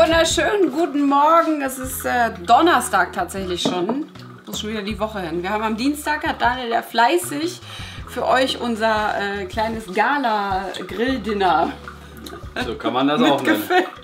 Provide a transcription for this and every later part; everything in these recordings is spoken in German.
wunderschönen guten Morgen. Es ist Donnerstag tatsächlich schon. Muss schon wieder die Woche hin. Wir haben am Dienstag, hat Daniel ja fleißig für euch unser kleines Gala-Grill-Dinner. So kann man das auch nennen.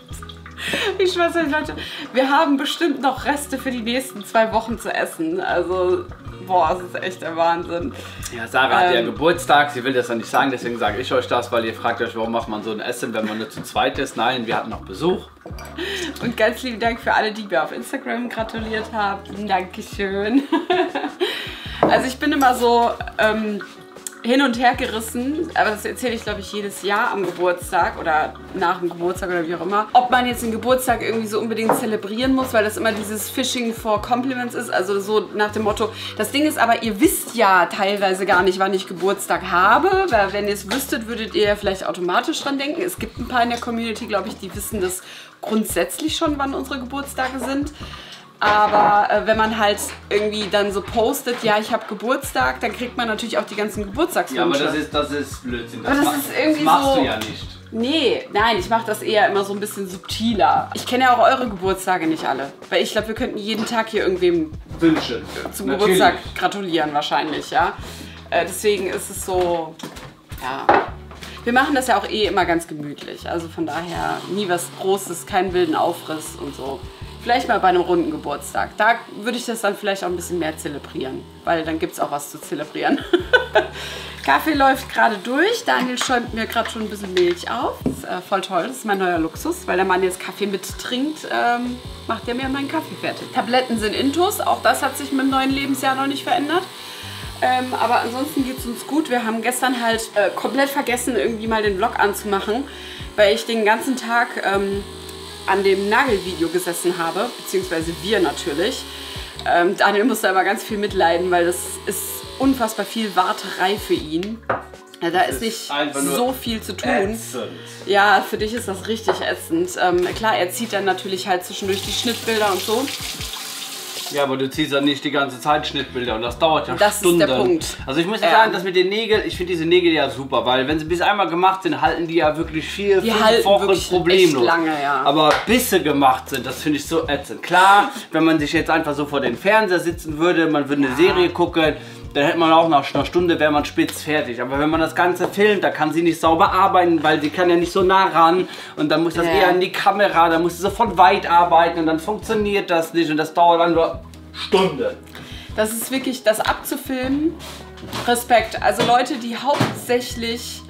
Ich schwör's euch, Leute, wir haben bestimmt noch Reste für die nächsten 2 Wochen zu essen. Also, boah, es ist echt der Wahnsinn. Ja, Sarah hat ja Geburtstag, sie will das ja nicht sagen, deswegen sage ich euch das, weil ihr fragt euch, warum macht man so ein Essen, wenn man nur zu zweit ist. Nein, wir hatten noch Besuch. Und ganz lieben Dank für alle, die mir auf Instagram gratuliert haben. Dankeschön. Also ich bin immer so hin und her gerissen, aber das erzähle ich, glaube ich, jedes Jahr am Geburtstag oder nach dem Geburtstag oder wie auch immer. Ob man jetzt den Geburtstag irgendwie so unbedingt zelebrieren muss, weil das immer dieses Fishing for Compliments ist, also so nach dem Motto. Das Ding ist aber, ihr wisst ja teilweise gar nicht, wann ich Geburtstag habe, weil wenn ihr es wüsstet, würdet ihr ja vielleicht automatisch dran denken. Es gibt ein paar in der Community, glaube ich, die wissen das grundsätzlich schon, wann unsere Geburtstage sind. Aber wenn man halt irgendwie dann so postet, ja, ich habe Geburtstag, dann kriegt man natürlich auch die ganzen Geburtstagswünsche. Ja, aber das ist Blödsinn. Das machst du ja nicht. Nee, nein, ich mache das eher immer so ein bisschen subtiler. Ich kenne ja auch eure Geburtstage nicht alle. Weil ich glaube, wir könnten jeden Tag hier irgendwem Wünschen zum Geburtstag gratulieren wahrscheinlich, ja. Deswegen ist es so, ja. Wir machen das ja auch eh immer ganz gemütlich. Also von daher nie was Großes, keinen wilden Aufriss und so. Vielleicht mal bei einem runden Geburtstag. Da würde ich das dann vielleicht auch ein bisschen mehr zelebrieren, weil dann gibt es auch was zu zelebrieren. Kaffee läuft gerade durch. Daniel schäumt mir gerade schon ein bisschen Milch auf. Das ist voll toll, das ist mein neuer Luxus, weil der Mann jetzt Kaffee mittrinkt, macht er mir meinen Kaffee fertig. Tabletten sind intus, auch das hat sich mit dem neuen Lebensjahr noch nicht verändert. Aber ansonsten geht es uns gut. Wir haben gestern halt komplett vergessen, irgendwie mal den Vlog anzumachen, weil ich den ganzen Tag an dem Nagelvideo gesessen habe, beziehungsweise wir natürlich. Daniel musste aber ganz viel mitleiden, weil das ist unfassbar viel Warterei für ihn. Ja, da ist nicht so viel zu tun. Ätzend. Ja, für dich ist das richtig ätzend. Klar, er zieht dann natürlich halt zwischendurch die Schnittbilder und so. Ja, aber du ziehst ja nicht die ganze Zeit Schnittbilder und das dauert ja das Stunden. Das ist der Punkt. Also ich muss ja sagen, dass mit den Nägeln, ich finde diese Nägel ja super, weil wenn sie bis einmal gemacht sind, halten die ja wirklich 4, 5 Wochen problemlos. Lange, ja. Aber bis sie gemacht sind, das finde ich so ätzend. Klar, wenn man sich jetzt einfach so vor den Fernseher sitzen würde, man würde eine Serie gucken, dann hätte man auch nach einer Stunde, wäre man spitz fertig. Aber wenn man das Ganze filmt, da kann sie nicht sauber arbeiten, weil sie kann ja nicht so nah ran. Und dann muss das eher an die Kamera, dann muss sie so von weit arbeiten und dann funktioniert das nicht. Und das dauert dann nur Stunden. Das ist wirklich, das abzufilmen, Respekt. Also Leute, die hauptsächlich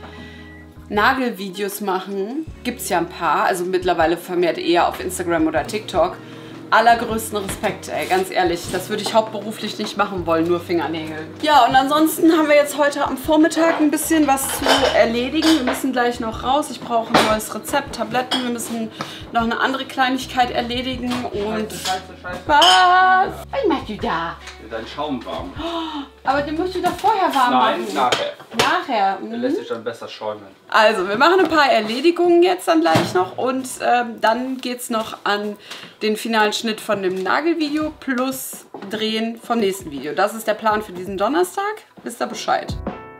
Nagelvideos machen, gibt es ja ein paar. Also mittlerweile vermehrt eher auf Instagram oder TikTok. Allergrößten Respekt, ey, ganz ehrlich. Das würde ich hauptberuflich nicht machen wollen, nur Fingernägel. Ja, und ansonsten haben wir jetzt heute am Vormittag ein bisschen was zu erledigen. Wir müssen gleich noch raus. Ich brauche ein neues Rezept, Tabletten. Wir müssen noch eine andere Kleinigkeit erledigen. Und Scheiße. was? Was machst du da? Dein Schaum warm. Aber den musst du doch vorher warm machen. Nein, nachher. Nachher. Der lässt sich dann besser schäumen. Also, wir machen ein paar Erledigungen jetzt dann gleich noch und dann geht es noch an den finalen Schnitt von dem Nagelvideo plus Drehen vom nächsten Video. Das ist der Plan für diesen Donnerstag. Wisst ihr Bescheid?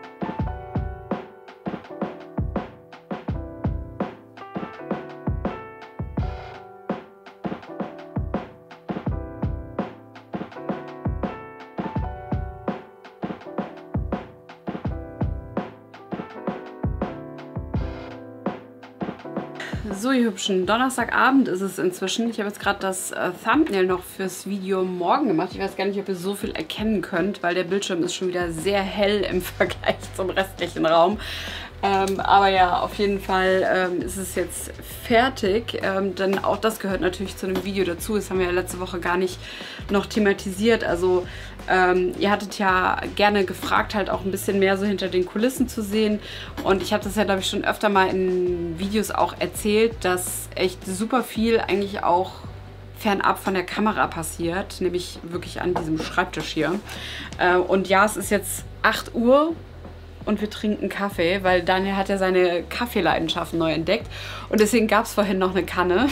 So, ihr Hübschen, Donnerstagabend ist es inzwischen. Ich habe jetzt gerade das Thumbnail noch fürs Video morgen gemacht. Ich weiß gar nicht, ob ihr so viel erkennen könnt, weil der Bildschirm ist schon wieder sehr hell im Vergleich zum restlichen Raum. Aber ja, auf jeden Fall ist es jetzt fertig. Denn auch das gehört natürlich zu einem Video dazu. Das haben wir ja letzte Woche gar nicht noch thematisiert. Also ihr hattet ja gerne gefragt, halt auch ein bisschen mehr so hinter den Kulissen zu sehen. Und ich habe das ja, glaube ich, schon öfter mal in Videos auch erzählt, dass echt super viel eigentlich auch fernab von der Kamera passiert. Nämlich wirklich an diesem Schreibtisch hier. Und ja, es ist jetzt 8 Uhr. Und wir trinken Kaffee, weil Daniel hat ja seine Kaffeeleidenschaften neu entdeckt. Und deswegen gab es vorhin noch eine Kanne.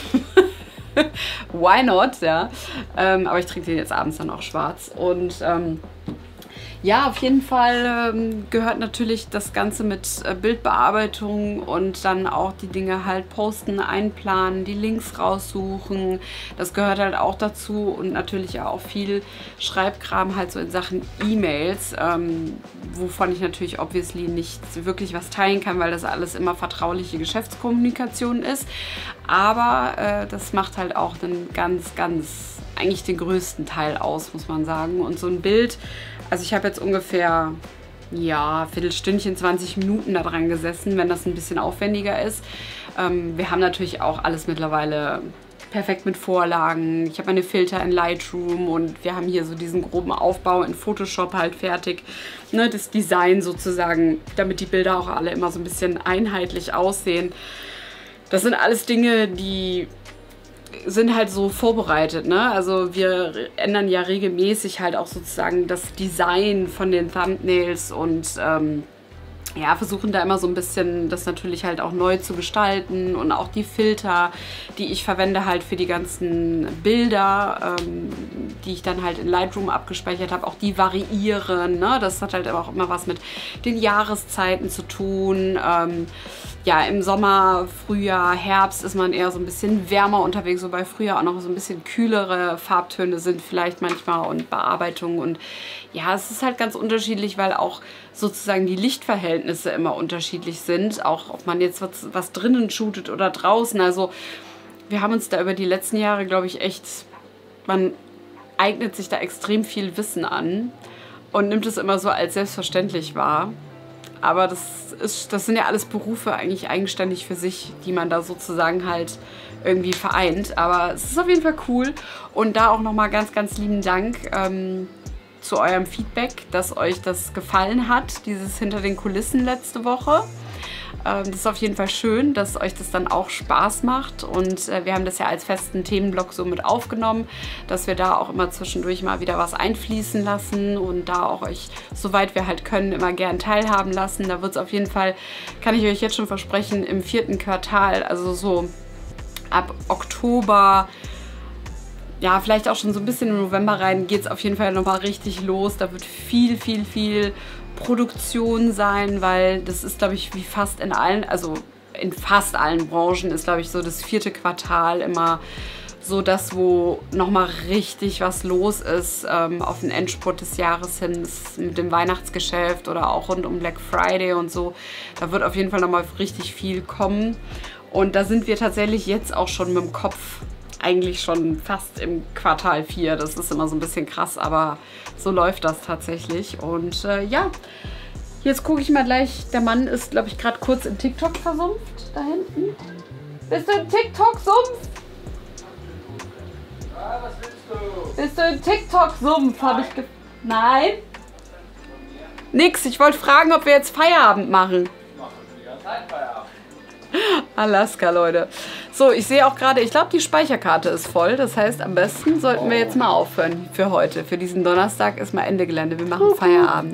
Why not, ja. Aber ich trinke den jetzt abends dann auch schwarz. Und Ja, auf jeden Fall gehört natürlich das Ganze mit Bildbearbeitung und dann auch die Dinge halt posten, einplanen, die Links raussuchen. Das gehört halt auch dazu und natürlich auch viel Schreibkram halt so in Sachen E-Mails, wovon ich natürlich obviously nicht wirklich was teilen kann, weil das alles immer vertrauliche Geschäftskommunikation ist. Aber das macht halt auch einen eigentlich den größten Teil aus, muss man sagen. Und so ein Bild, also ich habe jetzt ungefähr, ja, Viertelstündchen, 20 Minuten da dran gesessen, wenn das ein bisschen aufwendiger ist. Wir haben natürlich auch alles mittlerweile perfekt mit Vorlagen. Ich habe meine Filter in Lightroom und wir haben hier so diesen groben Aufbau in Photoshop halt fertig. Ne, das Design sozusagen, damit die Bilder auch alle immer so ein bisschen einheitlich aussehen. Das sind alles Dinge, die sind halt so vorbereitet, ne? Also wir ändern ja regelmäßig halt auch sozusagen das Design von den Thumbnails und ja, versuchen da immer so ein bisschen das natürlich halt auch neu zu gestalten und auch die Filter, die ich verwende halt für die ganzen Bilder, die ich dann halt in Lightroom abgespeichert habe, auch die variieren, ne? Das hat halt aber auch immer was mit den Jahreszeiten zu tun. Ja, im Sommer, Frühjahr, Herbst ist man eher so ein bisschen wärmer unterwegs, wobei Frühjahr auch noch so ein bisschen kühlere Farbtöne sind vielleicht manchmal und Bearbeitung. Und ja, es ist halt ganz unterschiedlich, weil auch sozusagen die Lichtverhältnisse immer unterschiedlich sind. Auch ob man jetzt was drinnen shootet oder draußen. Also wir haben uns da über die letzten Jahre, glaube ich, echt, man eignet sich da extrem viel Wissen an und nimmt es immer so als selbstverständlich wahr. Aber das sind ja alles Berufe eigentlich eigenständig für sich, die man da sozusagen halt irgendwie vereint. Aber es ist auf jeden Fall cool. Und da auch nochmal ganz lieben Dank zu eurem Feedback, dass euch das gefallen hat, dieses Hinter den Kulissen letzte Woche. Das ist auf jeden Fall schön, dass euch das dann auch Spaß macht. Und wir haben das ja als festen Themenblock so mit aufgenommen, dass wir da auch immer zwischendurch mal wieder was einfließen lassen und da auch euch, soweit wir halt können, immer gern teilhaben lassen. Da wird es auf jeden Fall, kann ich euch jetzt schon versprechen, im 4. Quartal, also so ab Oktober, ja, vielleicht auch schon so ein bisschen im November rein, geht es auf jeden Fall nochmal richtig los. Da wird viel Produktion sein, weil das ist, glaube ich, wie fast in allen, also in fast allen Branchen ist, glaube ich, so das 4. Quartal immer so das, wo nochmal richtig was los ist auf den Endspurt des Jahres hin, mit dem Weihnachtsgeschäft oder auch rund um Black Friday und so. Da wird auf jeden Fall nochmal richtig viel kommen. Und da sind wir tatsächlich jetzt auch schon mit dem Kopf eigentlich schon fast im Quartal 4. Das ist immer so ein bisschen krass, aber so läuft das tatsächlich. Und ja, jetzt gucke ich mal gleich. Der Mann ist, glaube ich, gerade kurz in TikTok versumpft. Da hinten. Bist du im TikTok-Sumpf? Ja, was willst du? Bist du im TikTok-Sumpf? Habe ich Nein? Nix. Ich wollte fragen, ob wir jetzt Feierabend machen. Ich mache schon die ganze Zeit Feierabend. Alaska, Leute. So, ich sehe auch gerade, ich glaube, die Speicherkarte ist voll. Das heißt, am besten sollten wir jetzt mal aufhören für heute. Für diesen Donnerstag ist mal Ende Gelände. Wir machen Feierabend.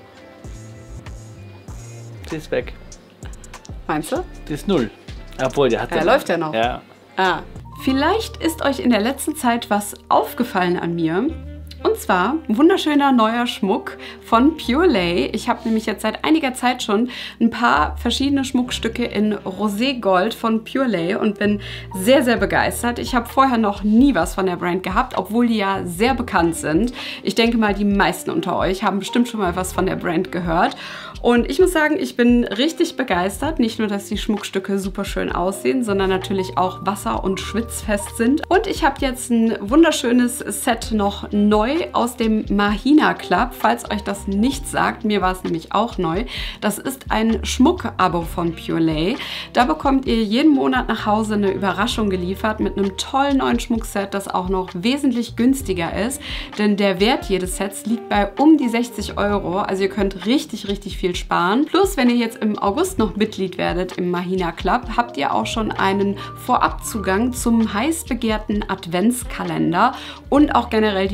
Die ist weg. Meinst du? Die ist 0. Obwohl, der hat Ja, läuft ja noch. Ja. Ah. Vielleicht ist euch in der letzten Zeit was aufgefallen an mir. Und zwar ein wunderschöner neuer Schmuck von Pure Lay. Ich habe nämlich jetzt seit einiger Zeit schon ein paar verschiedene Schmuckstücke in Roségold von Pure Lay und bin sehr begeistert. Ich habe vorher noch nie was von der Brand gehabt, obwohl die ja sehr bekannt sind. Ich denke mal, die meisten unter euch haben bestimmt schon mal was von der Brand gehört. Und ich muss sagen, ich bin richtig begeistert. Nicht nur, dass die Schmuckstücke super schön aussehen, sondern natürlich auch wasser- und schwitzfest sind. Und ich habe jetzt ein wunderschönes Set noch neu aus dem Mahina Club. Falls euch das nichts sagt, mir war es nämlich auch neu. Das ist ein Schmuck-Abo von Pure Lay. Da bekommt ihr jeden Monat nach Hause eine Überraschung geliefert mit einem tollen neuen Schmuckset, das auch noch wesentlich günstiger ist. Denn der Wert jedes Sets liegt bei um die 60 €. Also ihr könnt richtig viel sparen. Plus, wenn ihr jetzt im August noch Mitglied werdet im Mahina Club, habt ihr auch schon einen Vorabzugang zum heiß begehrten Adventskalender und auch generell die Möglichkeit,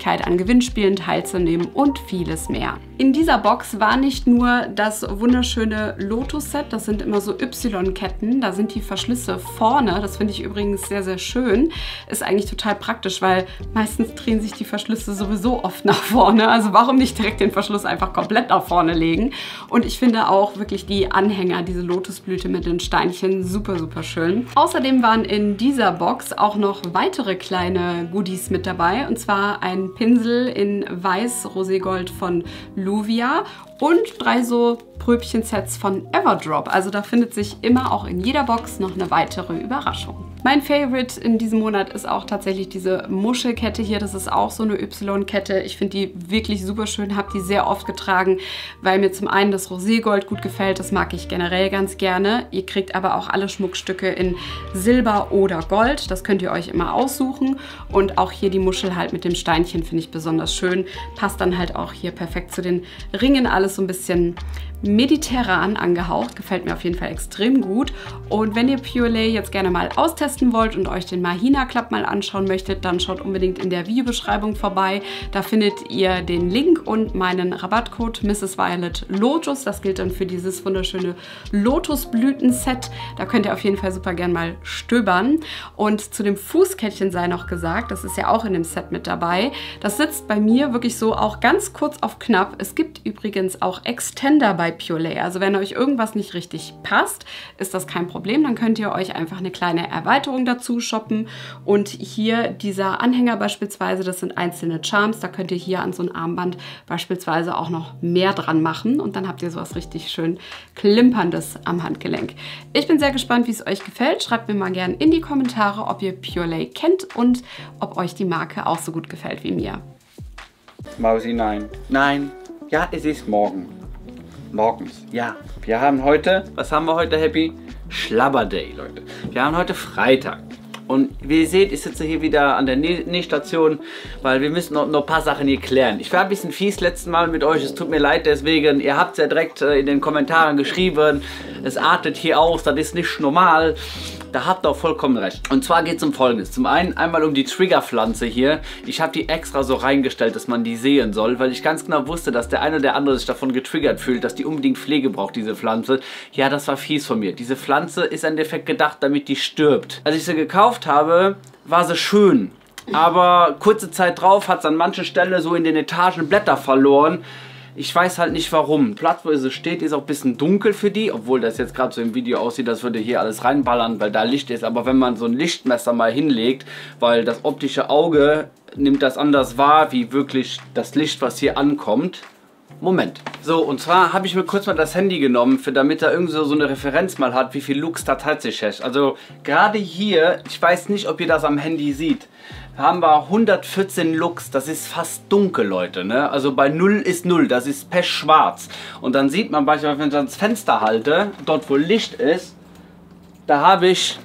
Möglichkeit, an Gewinnspielen teilzunehmen und vieles mehr. In dieser Box war nicht nur das wunderschöne Lotus-Set, das sind immer so Y-Ketten, da sind die Verschlüsse vorne, das finde ich übrigens sehr, sehr schön. Ist eigentlich total praktisch, weil meistens drehen sich die Verschlüsse sowieso oft nach vorne, also warum nicht direkt den Verschluss einfach komplett nach vorne legen? Und ich finde auch wirklich die Anhänger, diese Lotusblüte mit den Steinchen, super, super schön. Außerdem waren in dieser Box auch noch weitere kleine Goodies mit dabei, und zwar ein Pinsel in Weiß-Roségold von Luvia und 3 so Pröbchen-Sets von Everdrop. Also da findet sich immer auch in jeder Box noch eine weitere Überraschung. Mein Favorite in diesem Monat ist auch tatsächlich diese Muschelkette hier. Das ist auch so eine Y-Kette. Ich finde die wirklich super schön, habe die sehr oft getragen, weil mir zum einen das Roségold gut gefällt. Das mag ich generell ganz gerne. Ihr kriegt aber auch alle Schmuckstücke in Silber oder Gold. Das könnt ihr euch immer aussuchen. Und auch hier die Muschel halt mit dem Steinchen finde ich besonders schön. Passt dann halt auch hier perfekt zu den Ringen. Alles so ein bisschen mediterran angehaucht. Gefällt mir auf jeden Fall extrem gut. Und wenn ihr Pure Lei jetzt gerne mal austesten wollt und euch den Mahina Club mal anschauen möchtet, dann schaut unbedingt in der Videobeschreibung vorbei. Da findet ihr den Link und meinen Rabattcode Mrs. Violet Lotus. Das gilt dann für dieses wunderschöne Lotusblüten-Set. Da könnt ihr auf jeden Fall super gern mal stöbern. Und zu dem Fußkettchen sei noch gesagt, das ist ja auch in dem Set mit dabei. Das sitzt bei mir wirklich so auch ganz kurz auf knapp. Es gibt übrigens auch Extender bei Pure Lei. Also wenn euch irgendwas nicht richtig passt, ist das kein Problem. Dann könnt ihr euch einfach eine kleine Erweiterung dazu shoppen. Und hier dieser Anhänger beispielsweise, das sind einzelne Charms. Da könnt ihr hier an so ein Armband beispielsweise auch noch mehr dran machen. Und dann habt ihr sowas richtig schön Klimperndes am Handgelenk. Ich bin sehr gespannt, wie es euch gefällt. Schreibt mir mal gerne in die Kommentare, ob ihr Pure Lei kennt und ob euch die Marke auch so gut gefällt wie mir. Mausi, nein. Nein. Ja, es ist morgen. Morgens. Ja. Wir haben heute, was haben wir heute, Happy? Schlabberday, Leute. Wir haben heute Freitag. Und wie ihr seht, ich sitze hier wieder an der Nähstation, weil wir müssen noch ein paar Sachen hier klären. Ich war ein bisschen fies letztes Mal mit euch, es tut mir leid deswegen. Ihr habt es ja direkt in den Kommentaren geschrieben, es artet hier aus, das ist nicht normal. Da habt ihr auch vollkommen recht. Und zwar geht es um Folgendes. Zum einen einmal um die Triggerpflanze hier. Ich habe die extra so reingestellt, dass man die sehen soll, weil ich ganz genau wusste, dass der eine oder andere sich davon getriggert fühlt, dass die unbedingt Pflege braucht, diese Pflanze. Ja, das war fies von mir. Diese Pflanze ist im Endeffekt gedacht, damit die stirbt. Als ich sie gekauft habe, war sie schön. Aber kurze Zeit drauf hat es an manchen Stellen so in den Etagen Blätter verloren. Ich weiß halt nicht warum. Platz, wo sie steht, ist auch ein bisschen dunkel für die, obwohl das jetzt gerade so im Video aussieht, als würde hier alles reinballern, weil da Licht ist. Aber wenn man so ein Lichtmesser mal hinlegt, weil das optische Auge nimmt das anders wahr, wie wirklich das Licht, was hier ankommt. Moment. So, und zwar habe ich mir kurz mal das Handy genommen, damit er irgendwie so eine Referenz mal hat, wie viel Lux da tatsächlich ist. Also gerade hier, ich weiß nicht, ob ihr das am Handy seht, haben wir 114 Lux, das ist fast dunkel, Leute, ne? Also bei 0 ist 0, das ist pechschwarz. Und dann sieht man beispielsweise, wenn ich das Fenster halte, dort wo Licht ist, da habe ich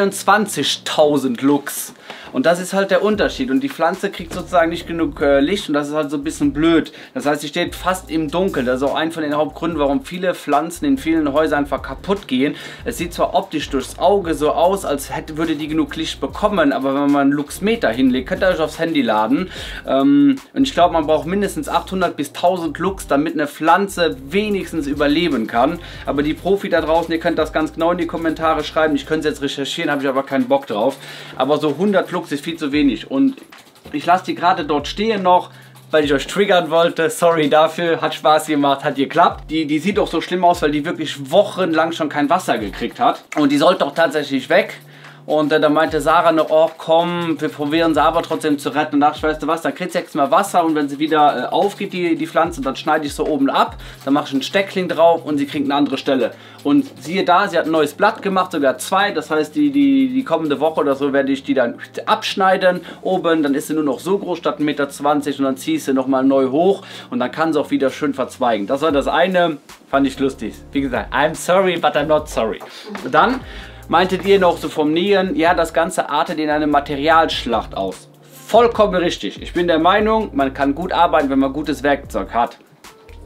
23.000 Lux. Und das ist halt der Unterschied. Und die Pflanze kriegt sozusagen nicht genug Licht und das ist halt so ein bisschen blöd. Das heißt, sie steht fast im Dunkeln. Das ist auch ein von den Hauptgründen, warum viele Pflanzen in vielen Häusern einfach kaputt gehen. Es sieht zwar optisch durchs Auge so aus, als würde die genug Licht bekommen, aber wenn man einen Luxmeter hinlegt, könnt ihr euch aufs Handy laden. Und ich glaube, man braucht mindestens 800 bis 1000 Lux, damit eine Pflanze wenigstens überleben kann. Aber die Profi da draußen, ihr könnt das ganz genau in die Kommentare schreiben. Ich könnte es jetzt recherchieren, habe ich aber keinen Bock drauf. Aber so 100 Lux ist viel zu wenig und ich lasse die gerade dort stehen noch, weil ich euch triggern wollte. Sorry dafür, hat Spaß gemacht, hat geklappt. Die sieht auch so schlimm aus, weil die wirklich wochenlang schon kein Wasser gekriegt hat und die sollte auch tatsächlich weg. Und da meinte Sarah noch, oh komm, wir probieren sie aber trotzdem zu retten. Und dachte ich, weißt du was, dann kriegt sie jetzt mal Wasser und wenn sie wieder aufgeht, die Pflanze, dann schneide ich so oben ab, dann mache ich einen Steckling drauf und sie kriegt eine andere Stelle. Und siehe da, sie hat ein neues Blatt gemacht, sogar 2, das heißt, die kommende Woche oder so werde ich die dann abschneiden oben, dann ist sie nur noch so groß statt 1,20 Meter und dann ziehe ich sie nochmal neu hoch und dann kann sie auch wieder schön verzweigen. Das war das eine, fand ich lustig. Wie gesagt, I'm sorry, but I'm not sorry. Und dann meintet ihr noch so vom Nähen, ja, das Ganze artet in eine Materialschlacht aus. Vollkommen richtig. Ich bin der Meinung, man kann gut arbeiten, wenn man gutes Werkzeug hat.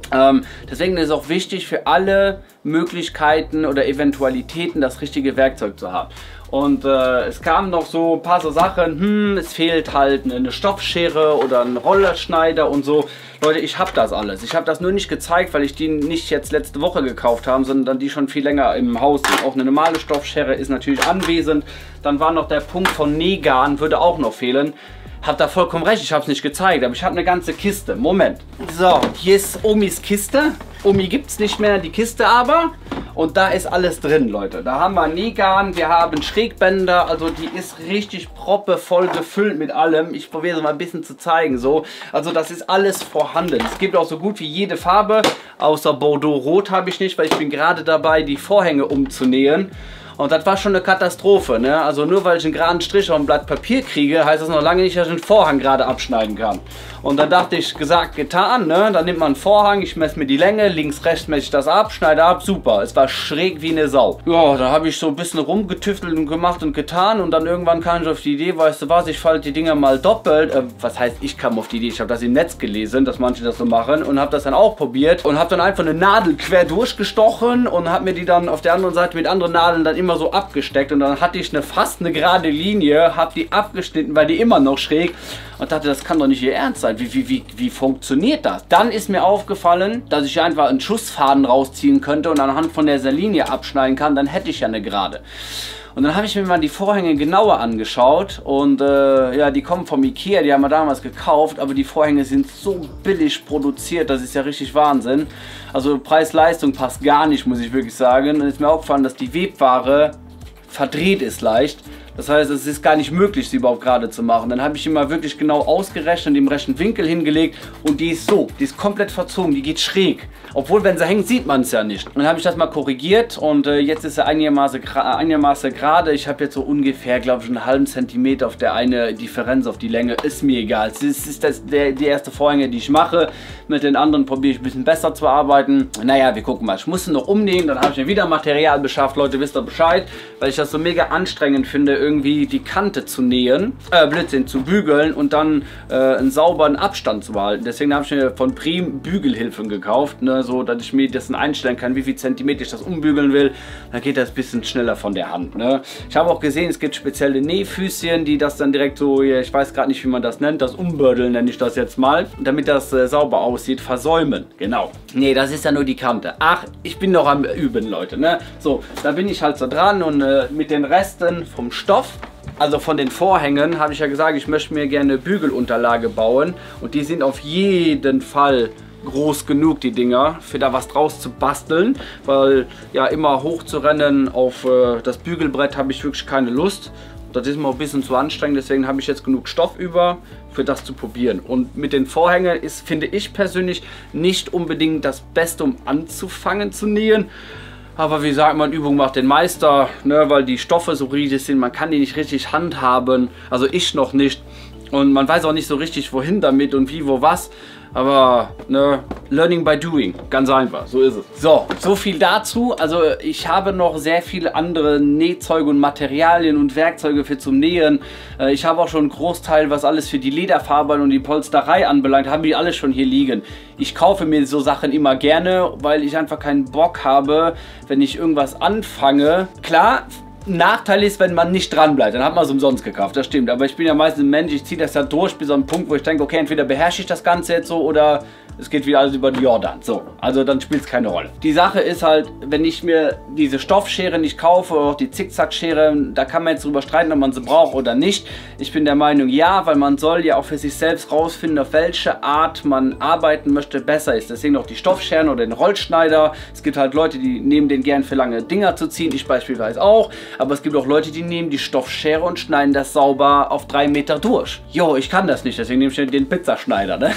Deswegen ist es auch wichtig für alle Möglichkeiten oder Eventualitäten das richtige Werkzeug zu haben. Und es kamen noch so ein paar so Sachen, es fehlt halt eine Stoffschere oder ein Rollerschneider und so. Leute, ich habe das alles. Ich habe das nur nicht gezeigt, weil ich die nicht jetzt letzte Woche gekauft habe, sondern die schon viel länger im Haus sind. Auch eine normale Stoffschere ist natürlich anwesend. Dann war noch der Punkt von Nähgarn, würde auch noch fehlen. Hab da vollkommen recht, ich habe es nicht gezeigt, aber ich habe eine ganze Kiste. Moment. So, hier ist Omis Kiste. Omi gibt es nicht mehr, die Kiste aber. Und da ist alles drin, Leute. Da haben wir Nähgarn, wir haben Schrägbänder, also die ist richtig proppevoll gefüllt mit allem. Ich probiere es mal ein bisschen zu zeigen, so. Also das ist alles vorhanden. Es gibt auch so gut wie jede Farbe, außer Bordeaux Rot habe ich nicht, weil ich bin gerade dabei, die Vorhänge umzunähen. Und das war schon eine Katastrophe, ne? Also nur weil ich einen geraden Strich auf ein Blatt Papier kriege, heißt das noch lange nicht, dass ich einen Vorhang gerade abschneiden kann. Und dann dachte ich, gesagt, getan, ne? Dann nimmt man einen Vorhang, ich messe mir die Länge, links, rechts messe ich das ab, schneide ab, super. Es war schräg wie eine Sau. Ja, da habe ich so ein bisschen rumgetüftelt und gemacht und getan und dann irgendwann kam ich auf die Idee, weißt du was, ich falte die Dinger mal doppelt. Was heißt, ich kam auf die Idee, ich habe das im Netz gelesen, dass manche das so machen und habe das dann auch probiert und habe dann einfach eine Nadel quer durchgestochen und habe mir die dann auf der anderen Seite mit anderen Nadeln dann immer so abgesteckt und dann hatte ich fast eine gerade Linie, habe die abgeschnitten, weil die immer noch schräg und dachte, das kann doch nicht ihr Ernst sein. Wie funktioniert das? Dann ist mir aufgefallen, dass ich einfach einen Schussfaden rausziehen könnte und anhand von dieser Linie abschneiden kann, dann hätte ich ja eine gerade. Und dann habe ich mir mal die Vorhänge genauer angeschaut und ja, die kommen vom Ikea, die haben wir damals gekauft, aber die Vorhänge sind so billig produziert, das ist ja richtig Wahnsinn. Also Preis-Leistung passt gar nicht, muss ich wirklich sagen. Und dann ist mir aufgefallen, dass die Webware verdreht ist leicht. Das heißt, es ist gar nicht möglich, sie überhaupt gerade zu machen. Dann habe ich immer wirklich genau ausgerechnet, im rechten Winkel hingelegt und die ist so, die ist komplett verzogen, die geht schräg. Obwohl, wenn sie hängt, sieht man es ja nicht. Und dann habe ich das mal korrigiert und jetzt ist sie einigermaßen gerade. Ich habe jetzt so ungefähr, glaube ich, einen halben Zentimeter auf der eine Differenz auf die Länge. Ist mir egal. Es ist die erste Vorhänge, die ich mache. Mit den anderen probiere ich ein bisschen besser zu arbeiten. Naja, wir gucken mal. Ich musste noch umnähen, dann habe ich mir wieder Material beschafft. Leute, wisst ihr Bescheid, weil ich das so mega anstrengend finde, irgendwie die Kante zu nähen, Blödsinn, zu bügeln und dann einen sauberen Abstand zu behalten. Deswegen habe ich mir von Prim Bügelhilfen gekauft, ne, so dass ich mir das einstellen kann, wie viel Zentimeter ich das umbügeln will. Dann geht das ein bisschen schneller von der Hand. Ne. Ich habe auch gesehen, es gibt spezielle Nähfüßchen, die das dann direkt so, ich weiß gerade nicht, wie man das nennt, das Umbürdeln nenne ich das jetzt mal, damit das sauber aussieht, versäumen. Genau. Nee, das ist ja nur die Kante. Ach, ich bin noch am Üben, Leute. Ne. So, da bin ich halt so dran und mit den Resten vom Stoff, also von den Vorhängen, habe ich ja gesagt, ich möchte mir gerne Bügelunterlage bauen und die sind auf jeden Fall groß genug, die Dinger, für da was draus zu basteln, weil ja immer hoch zu rennen auf das Bügelbrett habe ich wirklich keine Lust. Das ist mir auch ein bisschen zu anstrengend, deswegen habe ich jetzt genug Stoff über, für das zu probieren. Und mit den Vorhängen ist, finde ich persönlich, nicht unbedingt das Beste, um anzufangen zu nähen. Aber wie sagt man, Übung macht den Meister, ne, weil die Stoffe so riesig sind, man kann die nicht richtig handhaben, also ich noch nicht. Und man weiß auch nicht so richtig, wohin damit und wie, wo, was. Aber, ne, learning by doing, ganz einfach, so ist es. So viel dazu. Also ich habe noch sehr viele andere Nähzeuge und Materialien und Werkzeuge für zum Nähen. Ich habe auch schon einen Großteil, was alles für die Lederfarbe und die Polsterei anbelangt, habe ich alles schon hier liegen. Ich kaufe mir so Sachen immer gerne, weil ich einfach keinen Bock habe, wenn ich irgendwas anfange. Klar, Nachteil ist, wenn man nicht dran bleibt, dann hat man es umsonst gekauft, das stimmt. Aber ich bin ja meistens ein Mensch, ich ziehe das ja durch bis zu einem Punkt, wo ich denke, okay, entweder beherrsche ich das Ganze jetzt so oder es geht wieder alles über die Jordan. So, also dann spielt es keine Rolle. Die Sache ist halt, wenn ich mir diese Stoffschere nicht kaufe oder auch die Zickzackschere, da kann man jetzt drüber streiten, ob man sie braucht oder nicht. Ich bin der Meinung, ja, weil man soll ja auch für sich selbst rausfinden, auf welche Art man arbeiten möchte, besser ist. Deswegen auch die Stoffscheren oder den Rollschneider. Es gibt halt Leute, die nehmen den gern für lange Dinger zu ziehen, ich beispielsweise auch. Aber es gibt auch Leute, die nehmen die Stoffschere und schneiden das sauber auf 3 Meter durch. Jo, ich kann das nicht, deswegen nehme ich den Pizzaschneider, ne?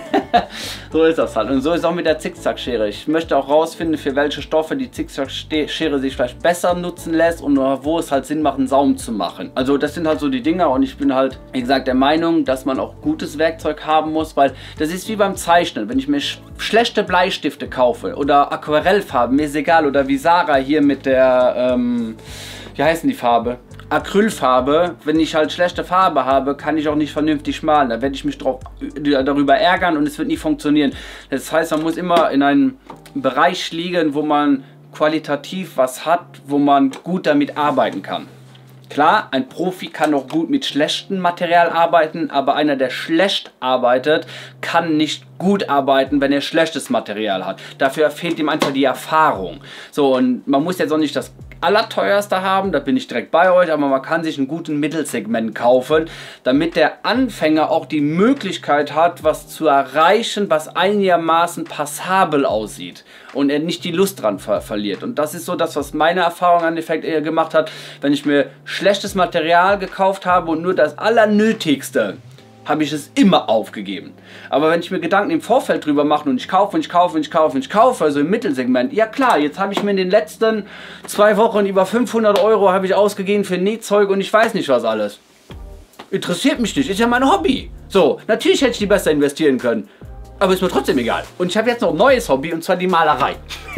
So ist das halt. Und so ist es auch mit der Zickzackschere. Ich möchte auch rausfinden, für welche Stoffe die Zickzackschere sich vielleicht besser nutzen lässt und wo es halt Sinn macht, einen Saum zu machen. Also das sind halt so die Dinger und ich bin halt, wie gesagt, der Meinung, dass man auch gutes Werkzeug haben muss, weil das ist wie beim Zeichnen. Wenn ich mir schlechte Bleistifte kaufe oder Aquarellfarben, mir ist egal, oder wie Sarah hier mit der, wie heißt denn die Farbe? Acrylfarbe, wenn ich halt schlechte Farbe habe, kann ich auch nicht vernünftig malen. Da werde ich mich darüber ärgern und es wird nie funktionieren. Das heißt, man muss immer in einem Bereich liegen, wo man qualitativ was hat, wo man gut damit arbeiten kann. Klar, ein Profi kann auch gut mit schlechtem Material arbeiten, aber einer, der schlecht arbeitet, kann nicht gut arbeiten, wenn er schlechtes Material hat. Dafür fehlt ihm einfach die Erfahrung. So, und man muss jetzt auch nicht das allerteuerste haben, da bin ich direkt bei euch, aber man kann sich einen guten Mittelsegment kaufen, damit der Anfänger auch die Möglichkeit hat, was zu erreichen, was einigermaßen passabel aussieht und er nicht die Lust dran verliert. Und das ist so das, was meine Erfahrung an Effekt eher gemacht hat, wenn ich mir schlechtes Material gekauft habe und nur das Allernötigste, habe ich es immer aufgegeben. Aber wenn ich mir Gedanken im Vorfeld drüber mache und ich kaufe und ich kaufe und ich kaufe und ich kaufe, also im Mittelsegment, ja klar, jetzt habe ich mir in den letzten 2 Wochen über 500 € habe ich ausgegeben für Nähzeug und ich weiß nicht was alles. Interessiert mich nicht, ist ja mein Hobby. So, natürlich hätte ich die besser investieren können, aber ist mir trotzdem egal. Und ich habe jetzt noch ein neues Hobby und zwar die Malerei.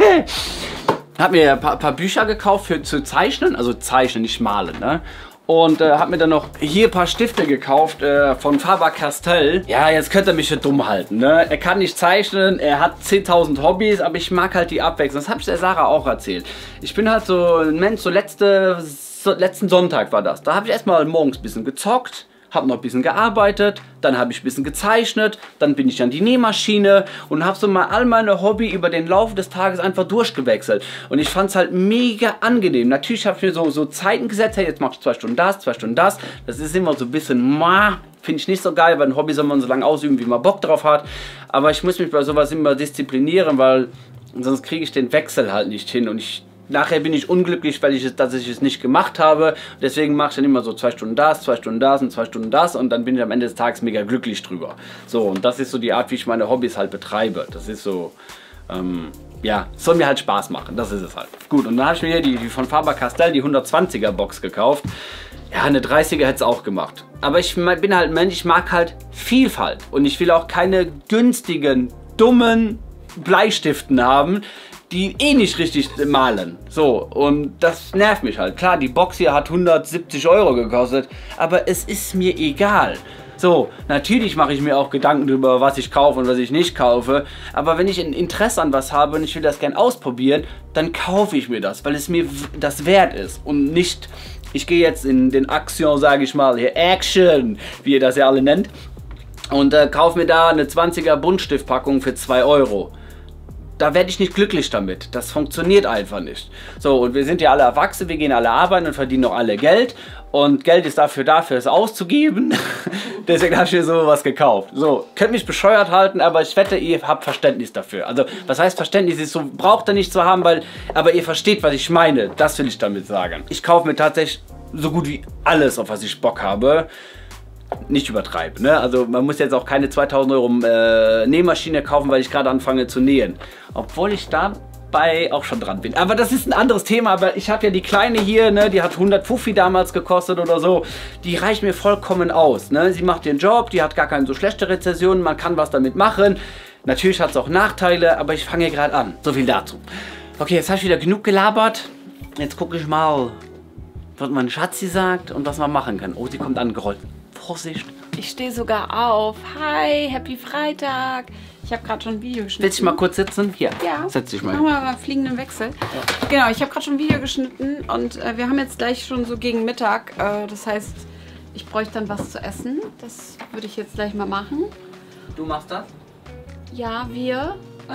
Habe mir ein paar Bücher gekauft zu zeichnen, also zeichnen, nicht malen, ne? Und habe mir dann noch hier ein paar Stifte gekauft von Faber-Castell. Ja, jetzt könnte er mich für dumm halten, ne? Er kann nicht zeichnen, er hat 10.000 Hobbys, aber ich mag halt die Abwechslung. Das habe ich der Sarah auch erzählt. Ich bin halt so ein Mensch, so letzten Sonntag war das. Da habe ich erstmal morgens ein bisschen gezockt, habe noch ein bisschen gearbeitet, dann habe ich ein bisschen gezeichnet, dann bin ich an die Nähmaschine und habe so mal all meine Hobby über den Laufe des Tages einfach durchgewechselt. Und ich fand es halt mega angenehm. Natürlich habe ich mir so Zeiten gesetzt, hey, jetzt mache ich 2 Stunden das, 2 Stunden das. Das ist immer so ein bisschen, finde ich nicht so geil, weil ein Hobby soll man so lange ausüben, wie man Bock drauf hat. Aber ich muss mich bei sowas immer disziplinieren, weil sonst kriege ich den Wechsel halt nicht hin und nachher bin ich unglücklich, dass ich es nicht gemacht habe. Deswegen mache ich dann immer so 2 Stunden das, 2 Stunden das und 2 Stunden das und dann bin ich am Ende des Tages mega glücklich drüber. So, und das ist so die Art, wie ich meine Hobbys halt betreibe. Das ist so, ja, soll mir halt Spaß machen. Das ist es halt. Gut, und dann habe ich mir hier die von Faber-Castell, die 120er Box gekauft. Ja, eine 30er hätte es auch gemacht. Aber ich bin halt ein Mensch, ich mag halt Vielfalt. Und ich will auch keine günstigen, dummen Bleistiften haben, die eh nicht richtig malen. So, und das nervt mich halt. Klar, die Box hier hat 170 € gekostet, aber es ist mir egal. So, natürlich mache ich mir auch Gedanken darüber, was ich kaufe und was ich nicht kaufe, aber wenn ich ein Interesse an was habe und ich will das gern ausprobieren, dann kaufe ich mir das, weil es mir das wert ist und nicht, ich gehe jetzt in den Action, sage ich mal, hier Action, wie ihr das ja alle nennt, und kaufe mir da eine 20er Buntstiftpackung für 2 €. Da werde ich nicht glücklich damit. Das funktioniert einfach nicht. So, und wir sind ja alle Erwachsene, wir gehen alle arbeiten und verdienen auch alle Geld. Und Geld ist dafür da, es auszugeben. Deswegen habe ich mir sowas gekauft. So, könnt mich bescheuert halten, aber ich wette, ihr habt Verständnis dafür. Also, was heißt Verständnis? Ist so, braucht ihr nicht zu haben, aber ihr versteht, was ich meine. Das will ich damit sagen. Ich kaufe mir tatsächlich so gut wie alles, auf was ich Bock habe. Nicht übertreiben, ne? Also man muss jetzt auch keine 2.000 € Nähmaschine kaufen, weil ich gerade anfange zu nähen. Obwohl ich dabei auch schon dran bin. Aber das ist ein anderes Thema. Aber ich habe ja die kleine hier, ne? Die hat 150 damals gekostet oder so. Die reicht mir vollkommen aus, ne? Sie macht den Job, die hat gar keine so schlechte Rezession. Man kann was damit machen. Natürlich hat es auch Nachteile, aber ich fange gerade an. So viel dazu. Okay, jetzt habe ich wieder genug gelabert. Jetzt gucke ich mal, was mein Schatzi sagt und was man machen kann. Oh, sie kommt angerollt. Vorsicht. Ich stehe sogar auf. Hi, Happy Freitag. Ich habe gerade schon ein Video geschnitten. Willst du mal kurz sitzen? Hier, ja. Setz dich mal. Machen wir mal fliegenden Wechsel. Ja. Genau, ich habe gerade schon ein Video geschnitten und wir haben jetzt gleich schon so gegen Mittag. Das heißt, ich bräuchte dann was zu essen. Das würde ich jetzt gleich mal machen. Du machst das? Ja, wir.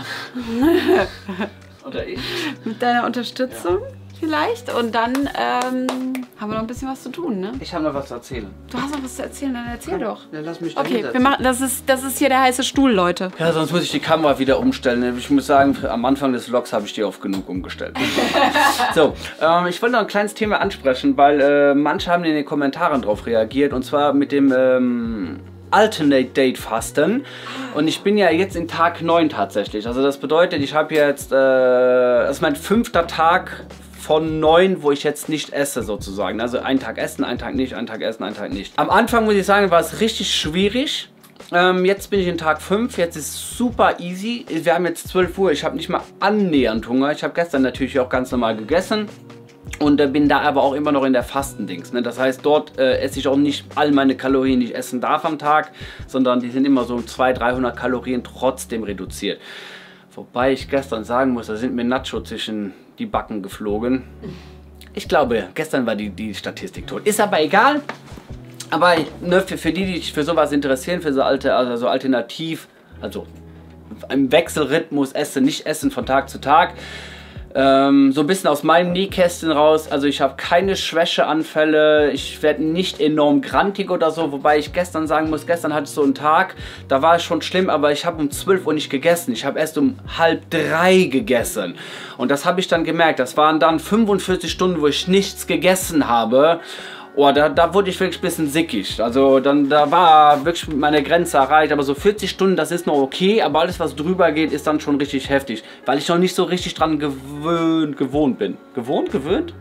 Oder ich? Mit deiner Unterstützung. Ja. Vielleicht. Und dann haben wir noch ein bisschen was zu tun, ne? Ich habe noch was zu erzählen. Du hast noch was zu erzählen, dann erzähl doch. Ja, lass mich da okay, wir machen, das ist hier der heiße Stuhl, Leute. Ja, sonst muss ich die Kamera wieder umstellen. Ich muss sagen, am Anfang des Vlogs habe ich die oft genug umgestellt. So, ich wollte noch ein kleines Thema ansprechen, weil manche haben in den Kommentaren drauf reagiert. Und zwar mit dem Alternate Date Fasten. Und ich bin ja jetzt in Tag 9 tatsächlich. Also das bedeutet, ich habe jetzt, das ist mein 5. Tag von 9, wo ich jetzt nicht esse sozusagen. Also einen Tag essen, einen Tag nicht, einen Tag essen, einen Tag nicht. Am Anfang muss ich sagen, war es richtig schwierig. Jetzt bin ich in Tag 5, jetzt ist es super easy. Wir haben jetzt 12 Uhr, ich habe nicht mal annähernd Hunger. Ich habe gestern natürlich auch ganz normal gegessen. Und bin da aber auch immer noch in der Fastendings. Ne? Das heißt, dort esse ich auch nicht all meine Kalorien, die ich essen darf am Tag, sondern die sind immer so 200-300 Kalorien trotzdem reduziert. Wobei ich gestern sagen muss, da sind mir Nacho zwischen die Backen geflogen. Ich glaube, gestern war die Statistik tot. Ist aber egal. Aber ne, für die sich für sowas interessieren, für so so alternativ, also im Wechselrhythmus essen, nicht essen von Tag zu Tag. So ein bisschen aus meinem Nähkästchen raus, also ich habe keine Schwächeanfälle, ich werde nicht enorm grantig oder so, wobei ich gestern sagen muss, gestern hatte ich so einen Tag, da war es schon schlimm, aber ich habe um 12 Uhr nicht gegessen, ich habe erst um 2:30 gegessen und das habe ich dann gemerkt, das waren dann 45 Stunden, wo ich nichts gegessen habe. Oh, da wurde ich wirklich ein bisschen sickig. Also da war wirklich meine Grenze erreicht. Aber so 40 Stunden, das ist noch okay. Aber alles, was drüber geht, ist dann schon richtig heftig. Weil ich noch nicht so richtig dran gewohnt bin. Gewöhnt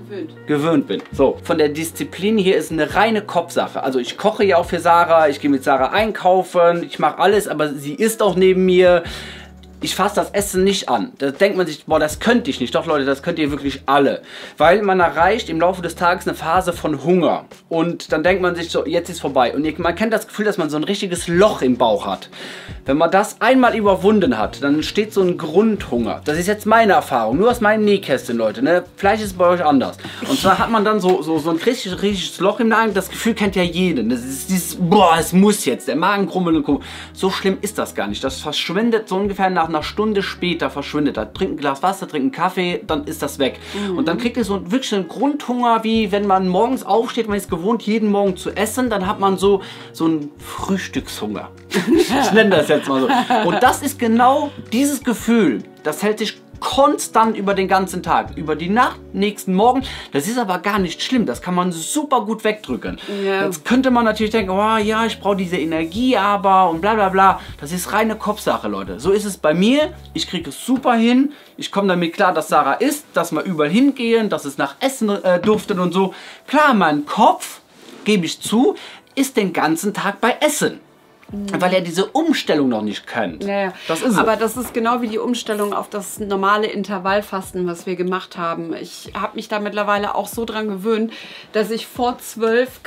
bin. So, von der Disziplin hier ist eine reine Kopfsache. Also ich koche ja auch für Sarah. Ich gehe mit Sarah einkaufen. Ich mache alles, aber sie isst auch neben mir. Ich fasse das Essen nicht an. Da denkt man sich, boah, das könnte ich nicht. Doch Leute, das könnt ihr wirklich alle. Weil man erreicht im Laufe des Tages eine Phase von Hunger. Und dann denkt man sich so, jetzt ist vorbei. Und man kennt das Gefühl, dass man so ein richtiges Loch im Bauch hat. Wenn man das einmal überwunden hat, dann entsteht so ein Grundhunger. Das ist jetzt meine Erfahrung, nur aus meinem Nähkästchen, Leute. Ne? Vielleicht ist es bei euch anders. Und zwar hat man dann so ein richtiges Loch im Magen. Das Gefühl kennt ja jeden. Das ist dieses, boah, es muss jetzt. Der Magen krummelt und krummelt. So schlimm ist das gar nicht. Das verschwindet so ungefähr nach einer Stunde später verschwindet. Da trinkt ein Glas Wasser, trinkt einen Kaffee, dann ist das weg. Und dann kriegt ihr so wirklich einen Grundhunger, wie wenn man morgens aufsteht, man ist gewohnt, jeden Morgen zu essen, dann hat man so einen Frühstückshunger. Ich nenne das jetzt mal so. Und das ist genau dieses Gefühl, das hält sich konstant über den ganzen Tag, über die Nacht, nächsten Morgen. Das ist aber gar nicht schlimm, das kann man super gut wegdrücken. Ja. Jetzt könnte man natürlich denken, oh ja, ich brauche diese Energie aber und bla bla bla. Das ist reine Kopfsache, Leute. So ist es bei mir, ich kriege es super hin, ich komme damit klar, dass Sarah isst, dass wir überall hingehen, dass es nach Essen duftet und so. Klar, mein Kopf, gebe ich zu, ist den ganzen Tag bei Essen. Weil er diese Umstellung noch nicht kennt. Ja. Das ist aber das ist genau wie die Umstellung auf das normale Intervallfasten, was wir gemacht haben. Ich habe mich da mittlerweile auch so dran gewöhnt, dass ich vor 12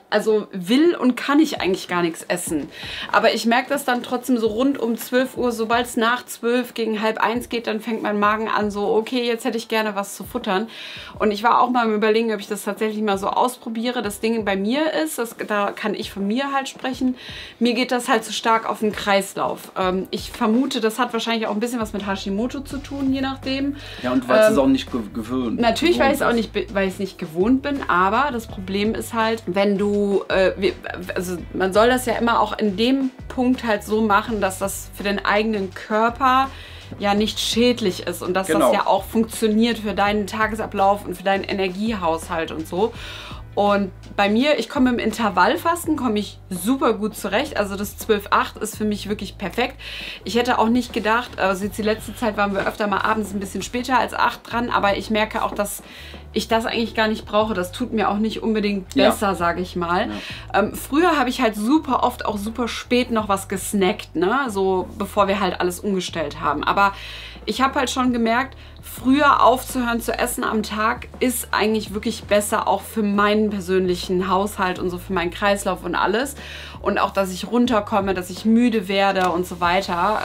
will und kann ich eigentlich gar nichts essen. Aber ich merke das dann trotzdem so rund um 12 Uhr, sobald es nach 12 gegen 12:30 geht, dann fängt mein Magen an so, okay, jetzt hätte ich gerne was zu futtern. Und ich war auch mal im Überlegen, ob ich das tatsächlich mal so ausprobiere. Das Ding bei mir ist, da kann ich von mir halt sprechen, mir geht das halt so stark auf den Kreislauf. Ich vermute, das hat wahrscheinlich auch ein bisschen was mit Hashimoto zu tun, je nachdem. Ja, und weil es auch nicht gewöhnt. Natürlich, weil ich es nicht gewohnt bin, aber das Problem ist halt, wenn du, also man soll das ja immer auch in dem Punkt halt so machen, dass das für den eigenen Körper ja nicht schädlich ist und dass das ja auch funktioniert für deinen Tagesablauf und für deinen Energiehaushalt und so. Und bei mir, ich komme im Intervallfasten, komme ich super gut zurecht. Also das 12:8 ist für mich wirklich perfekt. Ich hätte auch nicht gedacht, also jetzt die letzte Zeit waren wir öfter mal abends ein bisschen später als 8 dran, aber ich merke auch, dass ich das eigentlich gar nicht brauche. Das tut mir auch nicht unbedingt besser, sage ich mal. Ja. Früher habe ich halt super oft auch super spät noch was gesnackt, ne? So bevor wir halt alles umgestellt haben. Aber ich habe halt schon gemerkt, früher aufzuhören zu essen am Tag ist eigentlich wirklich besser, auch für meinen persönlichen Haushalt und so für meinen Kreislauf und alles. Und auch, dass ich runterkomme, dass ich müde werde und so weiter.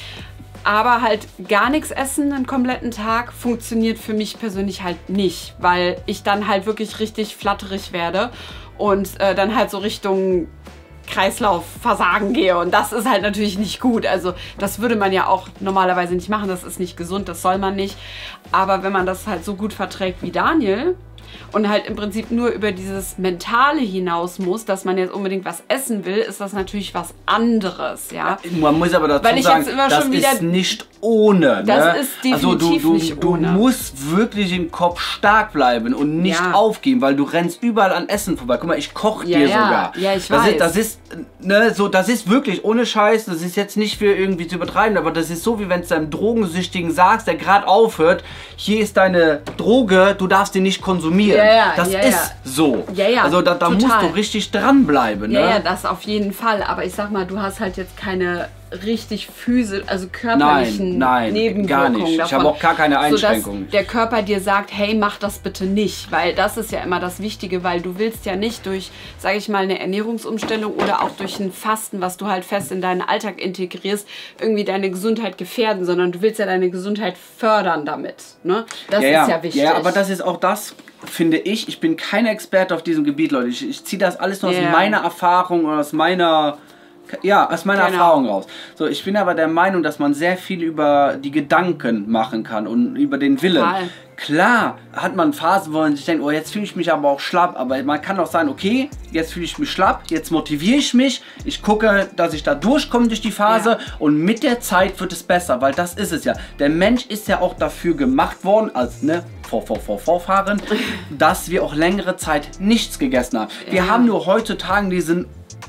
Aber halt gar nichts essen einen kompletten Tag funktioniert für mich persönlich halt nicht, weil ich dann halt wirklich richtig flatterig werde und dann halt so Richtung Kreislaufversagen gehe und das ist halt natürlich nicht gut. Also das würde man ja auch normalerweise nicht machen, das ist nicht gesund, das soll man nicht. Aber wenn man das halt so gut verträgt wie Daniel und halt im Prinzip nur über dieses Mentale hinaus muss, dass man jetzt unbedingt was essen will, ist das natürlich was anderes, ja. Man muss aber dazu sagen, das ist nicht ohne. Das ist definitiv nicht ohne. Du musst wirklich im Kopf stark bleiben und nicht aufgeben, weil du rennst überall an Essen vorbei. Guck mal, ich koche dir sogar. Ja, ich weiß. Das ist wirklich ohne Scheiß, das ist jetzt nicht für irgendwie zu übertreiben, aber das ist so, wie wenn es deinem Drogensüchtigen sagst, der gerade aufhört, hier ist deine Droge, du darfst die nicht konsumieren. Das ist so. Also da musst du richtig dranbleiben. Ne? Ja, das auf jeden Fall. Aber ich sag mal, du hast halt jetzt keine richtig physisch, also körperlichen Nebenwirkungen gar nicht. davon. Ich habe auch gar keine Einschränkungen. Sodass der Körper dir sagt, hey, mach das bitte nicht, weil das ist ja immer das Wichtige, weil du willst ja nicht durch, sage ich mal, eine Ernährungsumstellung oder auch durch ein Fasten, was du halt fest in deinen Alltag integrierst, irgendwie deine Gesundheit gefährden, sondern du willst ja deine Gesundheit fördern damit. Ne? Das ist ja wichtig. Ja, aber das ist auch das, finde ich. Ich bin kein Experte auf diesem Gebiet, Leute. Ich ziehe das alles nur aus meiner Erfahrung und aus meiner Erfahrung raus. So, ich bin aber der Meinung, dass man sehr viel über die Gedanken machen kann und über den Willen. Klar hat man Phasen, wo man sich denkt, oh, jetzt fühle ich mich aber auch schlapp, aber man kann auch sagen, okay, jetzt fühle ich mich schlapp, jetzt motiviere ich mich, ich gucke, dass ich da durchkomme durch die Phase und mit der Zeit wird es besser, weil das ist es ja. Der Mensch ist ja auch dafür gemacht worden, als Vorfahren, dass wir auch längere Zeit nichts gegessen haben. Wir haben nur heutzutage diesen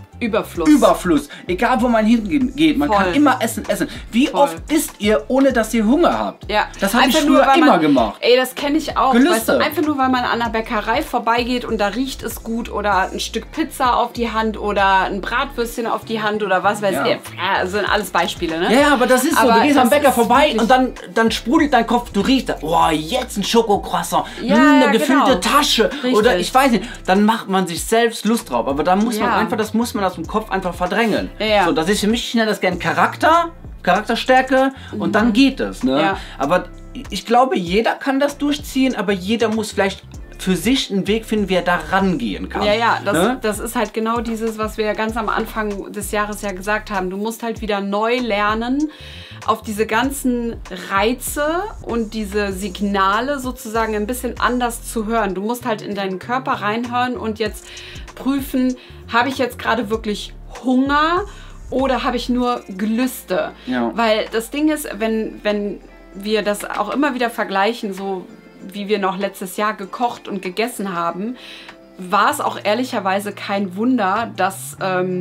Überfluss. Egal wo man hingeht, man kann immer essen. Wie oft isst ihr, ohne dass ihr Hunger habt? Ja. Das habe ich früher immer gemacht. Ey, das kenne ich auch. Weißt du, einfach nur, weil man an der Bäckerei vorbeigeht und da riecht es gut oder ein Stück Pizza auf die Hand oder ein Bratwürstchen auf die Hand oder was weiß ich. Also sind alles Beispiele, ne? Ja, aber das ist so. Du gehst am Bäcker vorbei und dann sprudelt dein Kopf, du riechst, oh, jetzt ein Schokocroissant, eine gefüllte Tasche. Richtig. Oder ich weiß nicht, dann macht man sich selbst Lust drauf. Aber dann muss man einfach, das muss man aus dem Kopf einfach verdrängen. So, das ist für mich, ich nenne das gerne Charakterstärke und dann geht es. Ne? Aber ich glaube, jeder kann das durchziehen, aber jeder muss vielleicht für sich einen Weg finden, wie er da rangehen kann. Das ist halt genau dieses, was wir ja ganz am Anfang des Jahres ja gesagt haben. Du musst halt wieder neu lernen, auf diese ganzen Reize und diese Signale sozusagen ein bisschen anders zu hören. Du musst halt in deinen Körper reinhören und jetzt prüfen, habe ich jetzt gerade wirklich Hunger oder habe ich nur Gelüste? Weil das Ding ist, wenn wir das auch immer wieder vergleichen, so wie wir noch letztes Jahr gekocht und gegessen haben, war es auch ehrlicherweise kein Wunder, dass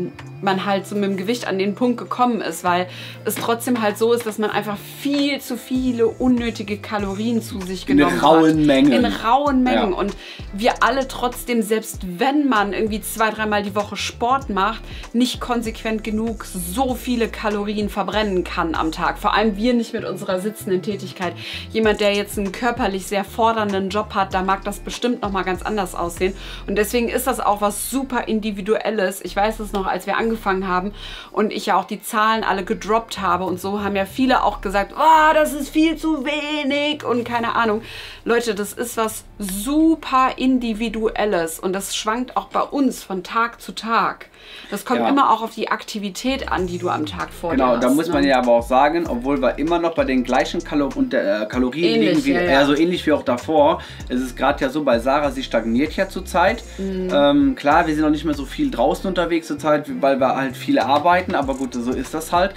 man halt so mit dem Gewicht an den Punkt gekommen ist, weil es trotzdem halt so ist, dass man einfach viel zu viele unnötige Kalorien zu sich genommen hat. In rauen Mengen. Und wir alle trotzdem, selbst wenn man irgendwie 2-3 Mal die Woche Sport macht, nicht konsequent genug so viele Kalorien verbrennen kann am Tag. Vor allem wir nicht mit unserer sitzenden Tätigkeit. Jemand, der jetzt einen körperlich sehr fordernden Job hat, da mag das bestimmt nochmal ganz anders aussehen. Und deswegen ist das auch was super Individuelles. Ich weiß es noch, als wir angefangen haben und ich ja auch die Zahlen alle gedroppt habe und so, haben ja viele auch gesagt, oh, das ist viel zu wenig und keine Ahnung. Leute, das ist was super Individuelles und das schwankt auch bei uns von Tag zu Tag. Das kommt immer auch auf die Aktivität an, die du am Tag vor dir hast. Genau, da muss man ja aber auch sagen, obwohl wir immer noch bei den gleichen Kalorien liegen, so ähnlich wie auch davor, es ist gerade ja so, bei Sarah, sie stagniert ja zurzeit. Klar, wir sind noch nicht mehr so viel draußen unterwegs zurzeit, weil wir halt viele arbeiten, aber gut, so ist das halt.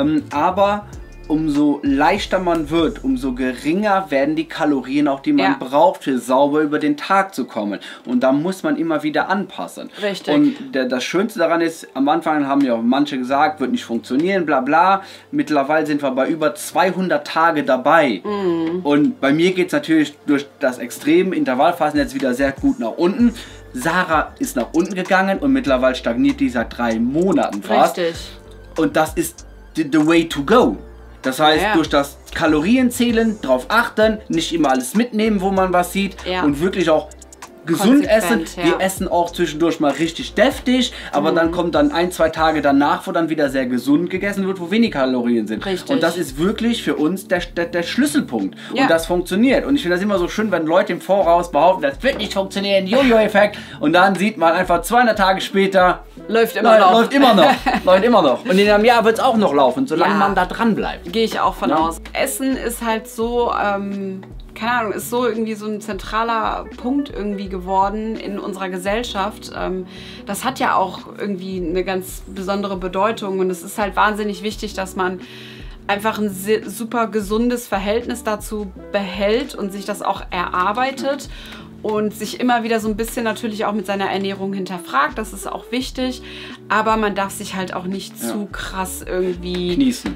Aber umso leichter man wird, umso geringer werden die Kalorien auch, die man braucht, für sauber über den Tag zu kommen. Und da muss man immer wieder anpassen. Richtig. Und das Schönste daran ist, am Anfang haben ja auch manche gesagt, wird nicht funktionieren, bla bla. Mittlerweile sind wir bei über 200 Tage dabei. Und bei mir geht es natürlich durch das extreme Intervallfasten jetzt wieder sehr gut nach unten. Sarah ist nach unten gegangen und mittlerweile stagniert die seit 3 Monaten fast. Richtig. Und das ist the way to go. Das heißt, durch das Kalorienzählen, drauf achten, nicht immer alles mitnehmen, wo man was sieht und wirklich auch gesund essen. Wir essen auch zwischendurch mal richtig deftig, aber dann kommt dann 1-2 Tage danach, wo dann wieder sehr gesund gegessen wird, wo wenig Kalorien sind. Richtig. Und das ist wirklich für uns der Schlüsselpunkt. Und das funktioniert. Und ich finde das immer so schön, wenn Leute im Voraus behaupten, das wird nicht funktionieren, Jojo-Effekt. Und dann sieht man einfach 200 Tage später, läuft immer noch. Und in einem Jahr wird es auch noch laufen, solange man da dran bleibt. Gehe ich auch von aus. Essen ist halt so, keine Ahnung, ist so irgendwie so ein zentraler Punkt irgendwie geworden in unserer Gesellschaft. Das hat ja auch irgendwie eine ganz besondere Bedeutung und es ist halt wahnsinnig wichtig, dass man einfach ein super gesundes Verhältnis dazu behält und sich das auch erarbeitet. Und sich immer wieder so ein bisschen natürlich auch mit seiner Ernährung hinterfragt, das ist auch wichtig, aber man darf sich halt auch nicht zu krass irgendwie genießen.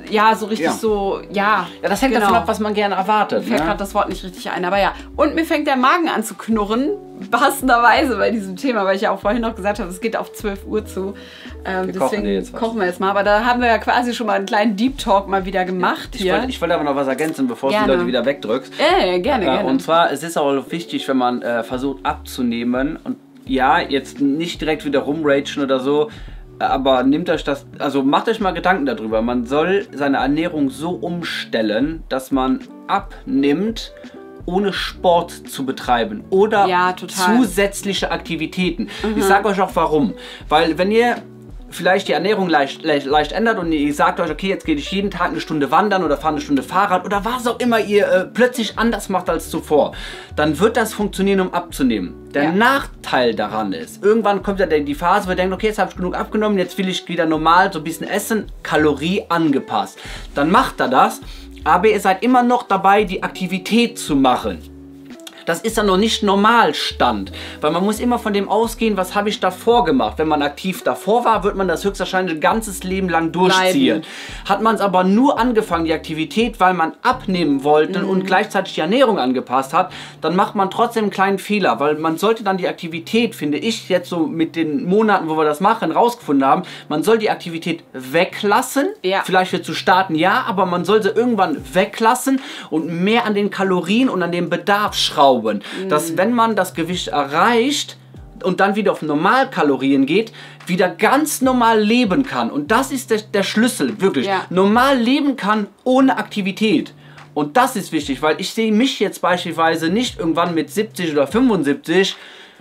ja, so richtig so, ja. Ja, das hängt davon ab, was man gerne erwartet. Mir fällt gerade das Wort nicht richtig ein, aber ja. Und mir fängt der Magen an zu knurren, passenderweise bei diesem Thema, weil ich ja auch vorhin noch gesagt habe, es geht auf 12 Uhr zu. Deswegen kochen wir jetzt mal. Aber da haben wir ja quasi schon mal einen kleinen Deep Talk mal wieder gemacht hier. Ich wollte aber noch was ergänzen, bevor du die Leute wieder wegdrückst. Gerne. Und zwar, es ist auch wichtig, wenn man versucht abzunehmen und ja, jetzt nicht direkt wieder rumragen oder so, aber nehmt euch das, also macht euch mal Gedanken darüber. Man soll seine Ernährung so umstellen, dass man abnimmt, ohne Sport zu betreiben oder zusätzliche Aktivitäten. Ich sage euch auch warum. Weil wenn ihr vielleicht die Ernährung leicht ändert und ihr sagt euch, okay, jetzt gehe ich jeden Tag eine Stunde wandern oder fahre eine Stunde Fahrrad oder was auch immer ihr plötzlich anders macht als zuvor, dann wird das funktionieren, um abzunehmen. Der Nachteil daran ist, irgendwann kommt ja die Phase, wo ihr denkt, okay, jetzt habe ich genug abgenommen, jetzt will ich wieder normal so ein bisschen essen, Kalorie angepasst. Dann macht er das, aber ihr seid immer noch dabei, die Aktivität zu machen. Das ist dann noch nicht Normalstand, weil man muss immer von dem ausgehen, was habe ich davor gemacht. Wenn man aktiv davor war, wird man das höchstwahrscheinlich ein ganzes Leben lang durchziehen. Hat man es aber nur angefangen, die Aktivität, weil man abnehmen wollte und gleichzeitig die Ernährung angepasst hat, dann macht man trotzdem einen kleinen Fehler, weil man sollte dann die Aktivität, finde ich, jetzt so mit den Monaten, wo wir das machen, rausgefunden haben, man soll die Aktivität weglassen, vielleicht für zu starten, ja, aber man soll sie irgendwann weglassen und mehr an den Kalorien und an den Bedarf schrauben. Dass wenn man das Gewicht erreicht und dann wieder auf Normalkalorien geht, wieder ganz normal leben kann. Und das ist der Schlüssel, wirklich. Normal leben kann ohne Aktivität. Und das ist wichtig, weil ich sehe mich jetzt beispielsweise nicht irgendwann mit 70 oder 75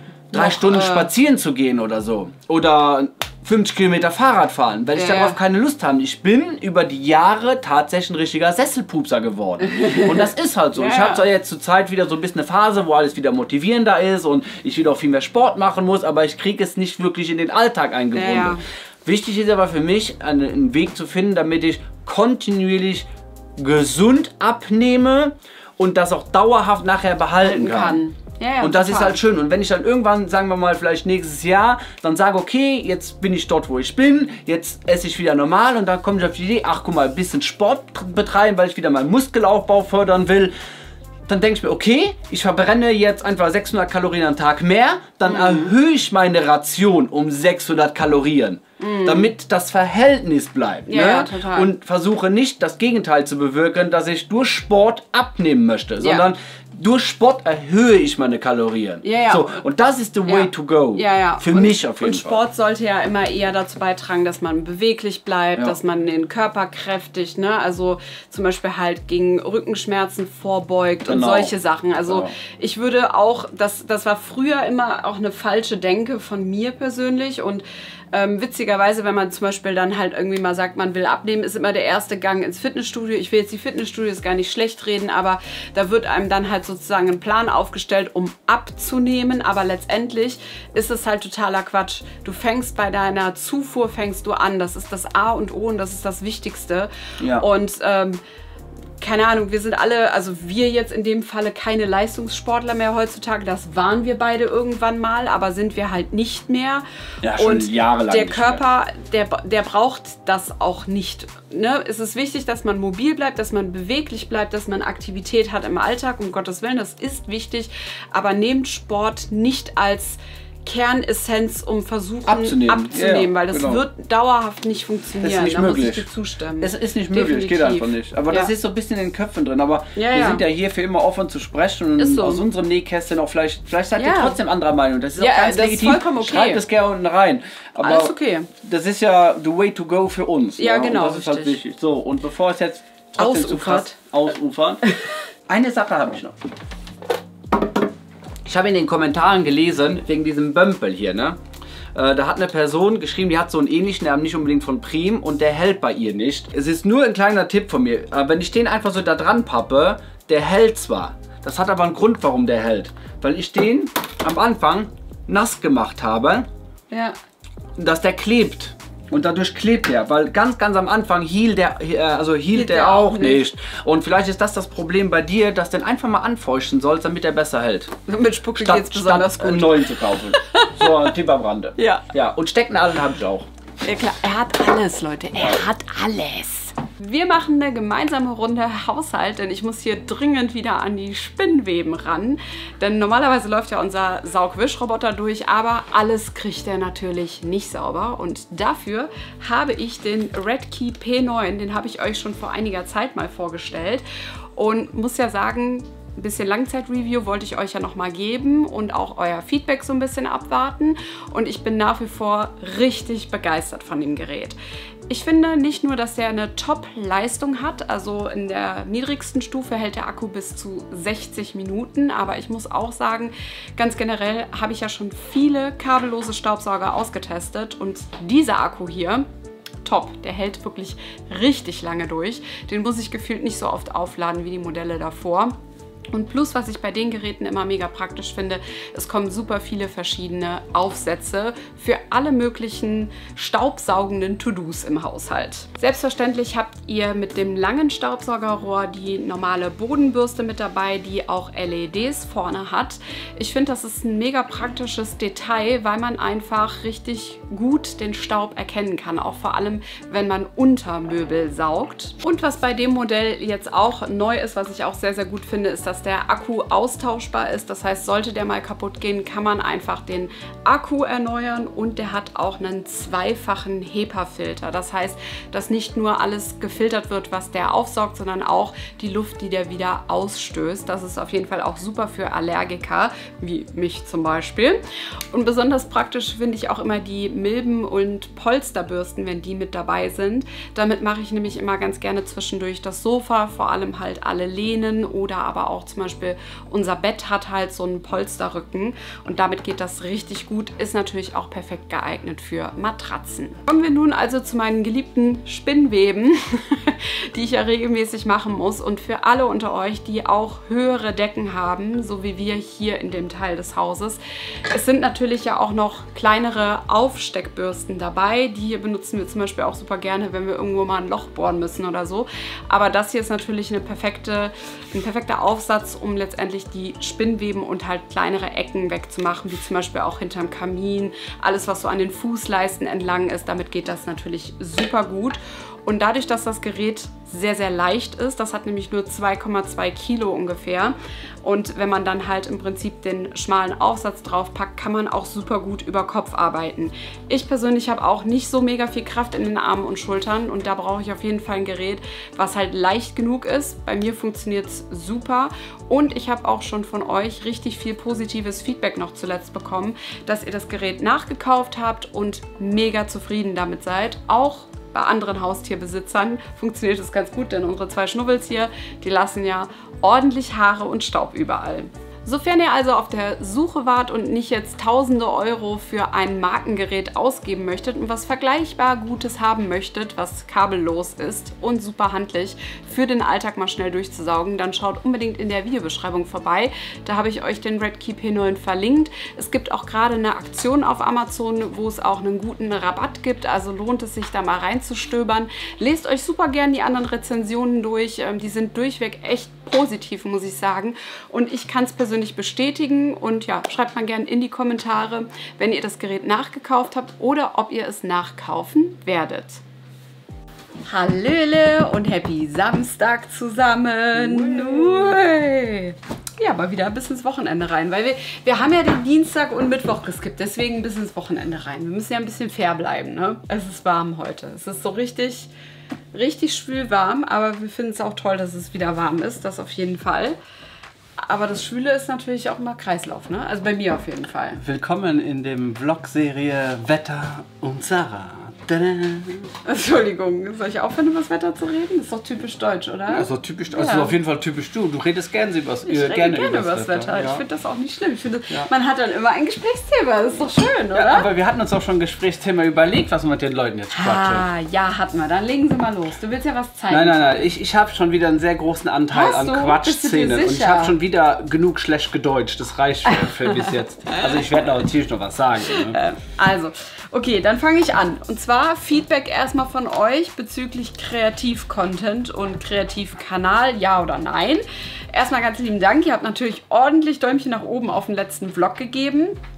3 Stunden spazieren zu gehen oder so. Oder 50 Kilometer Fahrrad fahren, weil ich darauf keine Lust habe. Ich bin über die Jahre tatsächlich ein richtiger Sesselpupser geworden. Und das ist halt so. Ich habe zwar jetzt zur Zeit wieder so ein bisschen eine Phase, wo alles wieder motivierender ist und ich wieder auch viel mehr Sport machen muss, aber ich kriege es nicht wirklich in den Alltag eingebunden. Wichtig ist aber für mich, einen Weg zu finden, damit ich kontinuierlich gesund abnehme und das auch dauerhaft nachher behalten kann. Und das ist halt schön. Und wenn ich dann irgendwann, sagen wir mal, vielleicht nächstes Jahr, dann sage, okay, jetzt bin ich dort, wo ich bin, jetzt esse ich wieder normal und dann komme ich auf die Idee, ach guck mal, ein bisschen Sport betreiben, weil ich wieder meinen Muskelaufbau fördern will. Dann denke ich mir, okay, ich verbrenne jetzt einfach 600 Kalorien am Tag mehr, dann erhöhe ich meine Ration um 600 Kalorien, damit das Verhältnis bleibt. Und versuche nicht das Gegenteil zu bewirken, dass ich durch Sport abnehmen möchte, sondern durch Sport erhöhe ich meine Kalorien. So, und das ist the way to go. Für mich auf jeden Fall. Und Sport sollte ja immer eher dazu beitragen, dass man beweglich bleibt, dass man den Körper kräftigt, ne? Also zum Beispiel halt gegen Rückenschmerzen vorbeugt und solche Sachen. Also ich würde auch, das war früher immer auch eine falsche Denke von mir persönlich und witzigerweise, wenn man zum Beispiel dann halt irgendwie mal sagt, man will abnehmen, ist immer der erste Gang ins Fitnessstudio. Ich will jetzt die Fitnessstudios gar nicht schlecht reden, aber da wird einem dann halt sozusagen ein Plan aufgestellt, um abzunehmen. Aber letztendlich ist es halt totaler Quatsch. Du fängst bei deiner Zufuhr, fängst du an. Das ist das A und O und das ist das Wichtigste. Und keine Ahnung, wir sind alle, also wir jetzt in dem Falle keine Leistungssportler mehr heutzutage. Das waren wir beide irgendwann mal, aber sind wir halt nicht mehr. Ja, schon jahrelang. Der Körper, der braucht das auch nicht. Ne? Es ist wichtig, dass man mobil bleibt, dass man beweglich bleibt, dass man Aktivität hat im Alltag, um Gottes Willen, das ist wichtig. Aber nehmt Sport nicht als Kernessenz, um versuchen abzunehmen, weil das wird dauerhaft nicht funktionieren. Das ist nicht möglich. Muss ich dir zustimmen. Es ist nicht möglich, geht einfach nicht. Aber das ist so ein bisschen in den Köpfen drin. Aber wir sind ja hier für immer offen zu sprechen und aus unserem Nähkästchen auch vielleicht seid ihr trotzdem anderer Meinung. Das ist auch ganz legitim. Ist vollkommen okay. Schreibt es gerne unten rein. Aber alles okay. Das ist ja the way to go für uns. Ja, genau. Und das ist halt wichtig. So, und bevor es jetzt ausufert, eine Sache habe ich noch. Ich habe in den Kommentaren gelesen, wegen diesem Bömpel hier, ne? Da hat eine Person geschrieben, die hat so einen ähnlichen, der nicht unbedingt von Prim und der hält bei ihr nicht. Es ist nur ein kleiner Tipp von mir. Wenn ich den einfach so da dran pappe, der hält zwar. Das hat aber einen Grund, warum der hält. Weil ich den am Anfang nass gemacht habe, dass der klebt. Und dadurch klebt er, weil ganz am Anfang hielt der auch nicht. Und vielleicht ist das Problem bei dir, dass du den einfach mal anfeuchten sollst, damit er besser hält. Mit Spucke geht's besonders gut. Einen neuen zu kaufen. So, ein Tipp am Rande. Ja, und Stecknadeln habe ich auch. Ja klar, er hat alles, Leute. Er hat alles. Wir machen eine gemeinsame Runde Haushalt, denn ich muss hier dringend wieder an die Spinnweben ran. Denn normalerweise läuft ja unser Saugwischroboter durch, aber alles kriegt er natürlich nicht sauber. Und dafür habe ich den Redkey P9, den habe ich euch schon vor einiger Zeit mal vorgestellt. Und muss ja sagen, ein bisschen Langzeit-Review wollte ich euch ja nochmal geben und auch euer Feedback so ein bisschen abwarten. Und ich bin nach wie vor richtig begeistert von dem Gerät. Ich finde nicht nur, dass der eine Top-Leistung hat, also in der niedrigsten Stufe hält der Akku bis zu 60 Minuten, aber ich muss auch sagen, ganz generell habe ich ja schon viele kabellose Staubsauger ausgetestet und dieser Akku hier, top, der hält wirklich richtig lange durch. Den muss ich gefühlt nicht so oft aufladen wie die Modelle davor. Und plus, was ich bei den Geräten immer mega praktisch finde, es kommen super viele verschiedene Aufsätze für alle möglichen staubsaugenden To-Dos im Haushalt. Selbstverständlich habt ihr mit dem langen Staubsaugerrohr die normale Bodenbürste mit dabei, die auch LEDs vorne hat. Ich finde, das ist ein mega praktisches Detail, weil man einfach richtig gut den Staub erkennen kann, auch vor allem, wenn man unter Möbel saugt. Und was bei dem Modell jetzt auch neu ist, was ich auch sehr, sehr gut finde, ist, dass der Akku austauschbar ist. Das heißt, sollte der mal kaputt gehen, kann man einfach den Akku erneuern und der hat auch einen zweifachen HEPA-Filter. Das heißt, dass nicht nur alles gefiltert wird, was der aufsaugt, sondern auch die Luft, die der wieder ausstößt. Das ist auf jeden Fall auch super für Allergiker, wie mich zum Beispiel. Und besonders praktisch finde ich auch immer die Milben- und Polsterbürsten, wenn die mit dabei sind. Damit mache ich nämlich immer ganz gerne zwischendurch das Sofa, vor allem halt alle Lehnen oder aber auch zum Beispiel unser Bett hat halt so einen Polsterrücken und damit geht das richtig gut, ist natürlich auch perfekt geeignet für Matratzen. Kommen wir nun also zu meinen geliebten Spinnweben, die ich ja regelmäßig machen muss und für alle unter euch, die auch höhere Decken haben, so wie wir hier in dem Teil des Hauses. Es sind natürlich ja auch noch kleinere Aufsteckbürsten dabei, die hier benutzen wir zum Beispiel auch super gerne, wenn wir irgendwo mal ein Loch bohren müssen oder so, aber das hier ist natürlich ein perfekter Aufsatz, um letztendlich die Spinnweben und halt kleinere Ecken wegzumachen, wie zum Beispiel auch hinterm Kamin, alles was so an den Fußleisten entlang ist, damit geht das natürlich super gut. Und dadurch, dass das Gerät sehr, sehr leicht ist, das hat nämlich nur 2,2 Kilo ungefähr. Und wenn man dann halt im Prinzip den schmalen Aufsatz drauf packt, kann man auch super gut über Kopf arbeiten. Ich persönlich habe auch nicht so mega viel Kraft in den Armen und Schultern und da brauche ich auf jeden Fall ein Gerät, was halt leicht genug ist. Bei mir funktioniert es super und ich habe auch schon von euch richtig viel positives Feedback noch zuletzt bekommen, dass ihr das Gerät nachgekauft habt und mega zufrieden damit seid. Auch bei anderen Haustierbesitzern funktioniert es ganz gut, denn unsere zwei Schnubbels hier, die lassen ja ordentlich Haare und Staub überall. Sofern ihr also auf der Suche wart und nicht jetzt tausende Euro für ein Markengerät ausgeben möchtet und was vergleichbar Gutes haben möchtet, was kabellos ist und super handlich für den Alltag mal schnell durchzusaugen, dann schaut unbedingt in der Videobeschreibung vorbei. Da habe ich euch den Redkey P9 verlinkt. Es gibt auch gerade eine Aktion auf Amazon, wo es auch einen guten Rabatt gibt, also lohnt es sich da mal reinzustöbern. Lest euch super gern die anderen Rezensionen durch, die sind durchweg echt positiv, muss ich sagen. Und ich kann es persönlich bestätigen und ja, schreibt mal gerne in die Kommentare, wenn ihr das Gerät nachgekauft habt oder ob ihr es nachkaufen werdet. Hallöle und Happy Samstag zusammen. Ui. Ja, aber wieder bis ins Wochenende rein, weil wir haben ja den Dienstag und Mittwoch geskippt, deswegen bis ins Wochenende rein. Wir müssen ja ein bisschen fair bleiben, ne? Es ist warm heute. Es ist so richtig schwül warm, aber wir finden es auch toll, dass es wieder warm ist, das auf jeden Fall. Aber das Schwüle ist natürlich auch immer Kreislauf, ne? Also bei mir auf jeden Fall. Willkommen in dem Vlog-Serie Wetter und Sarah. Entschuldigung, soll ich aufhören, über das Wetter zu reden? Das ist doch typisch deutsch, oder? Ja, ist doch typisch deutsch. Ja. Das ist auf jeden Fall typisch du. Du redest gerne über das Wetter. Ja. Ich finde das auch nicht schlimm. Ich finde, man hat dann immer ein Gesprächsthema. Das ist doch schön, oder? Ja, aber wir hatten uns auch schon ein Gesprächsthema überlegt, was wir mit den Leuten jetzt quatschen. Ah, ja, hatten wir. Dann legen Sie mal los. Du willst ja was zeigen. Nein. Ich habe schon wieder einen sehr großen Anteil an Quatschszenen. Und ich habe schon wieder genug schlecht gedeutscht. Das reicht für bis jetzt. Also ich werde natürlich noch was sagen. Ne? Also, okay, dann fange ich an. Und zwar Feedback erstmal von euch bezüglich Kreativ-Content und Kreativ-Kanal, ja oder nein. Erstmal ganz lieben Dank. Ihr habt natürlich ordentlich Däumchen nach oben auf den letzten Vlog gegeben.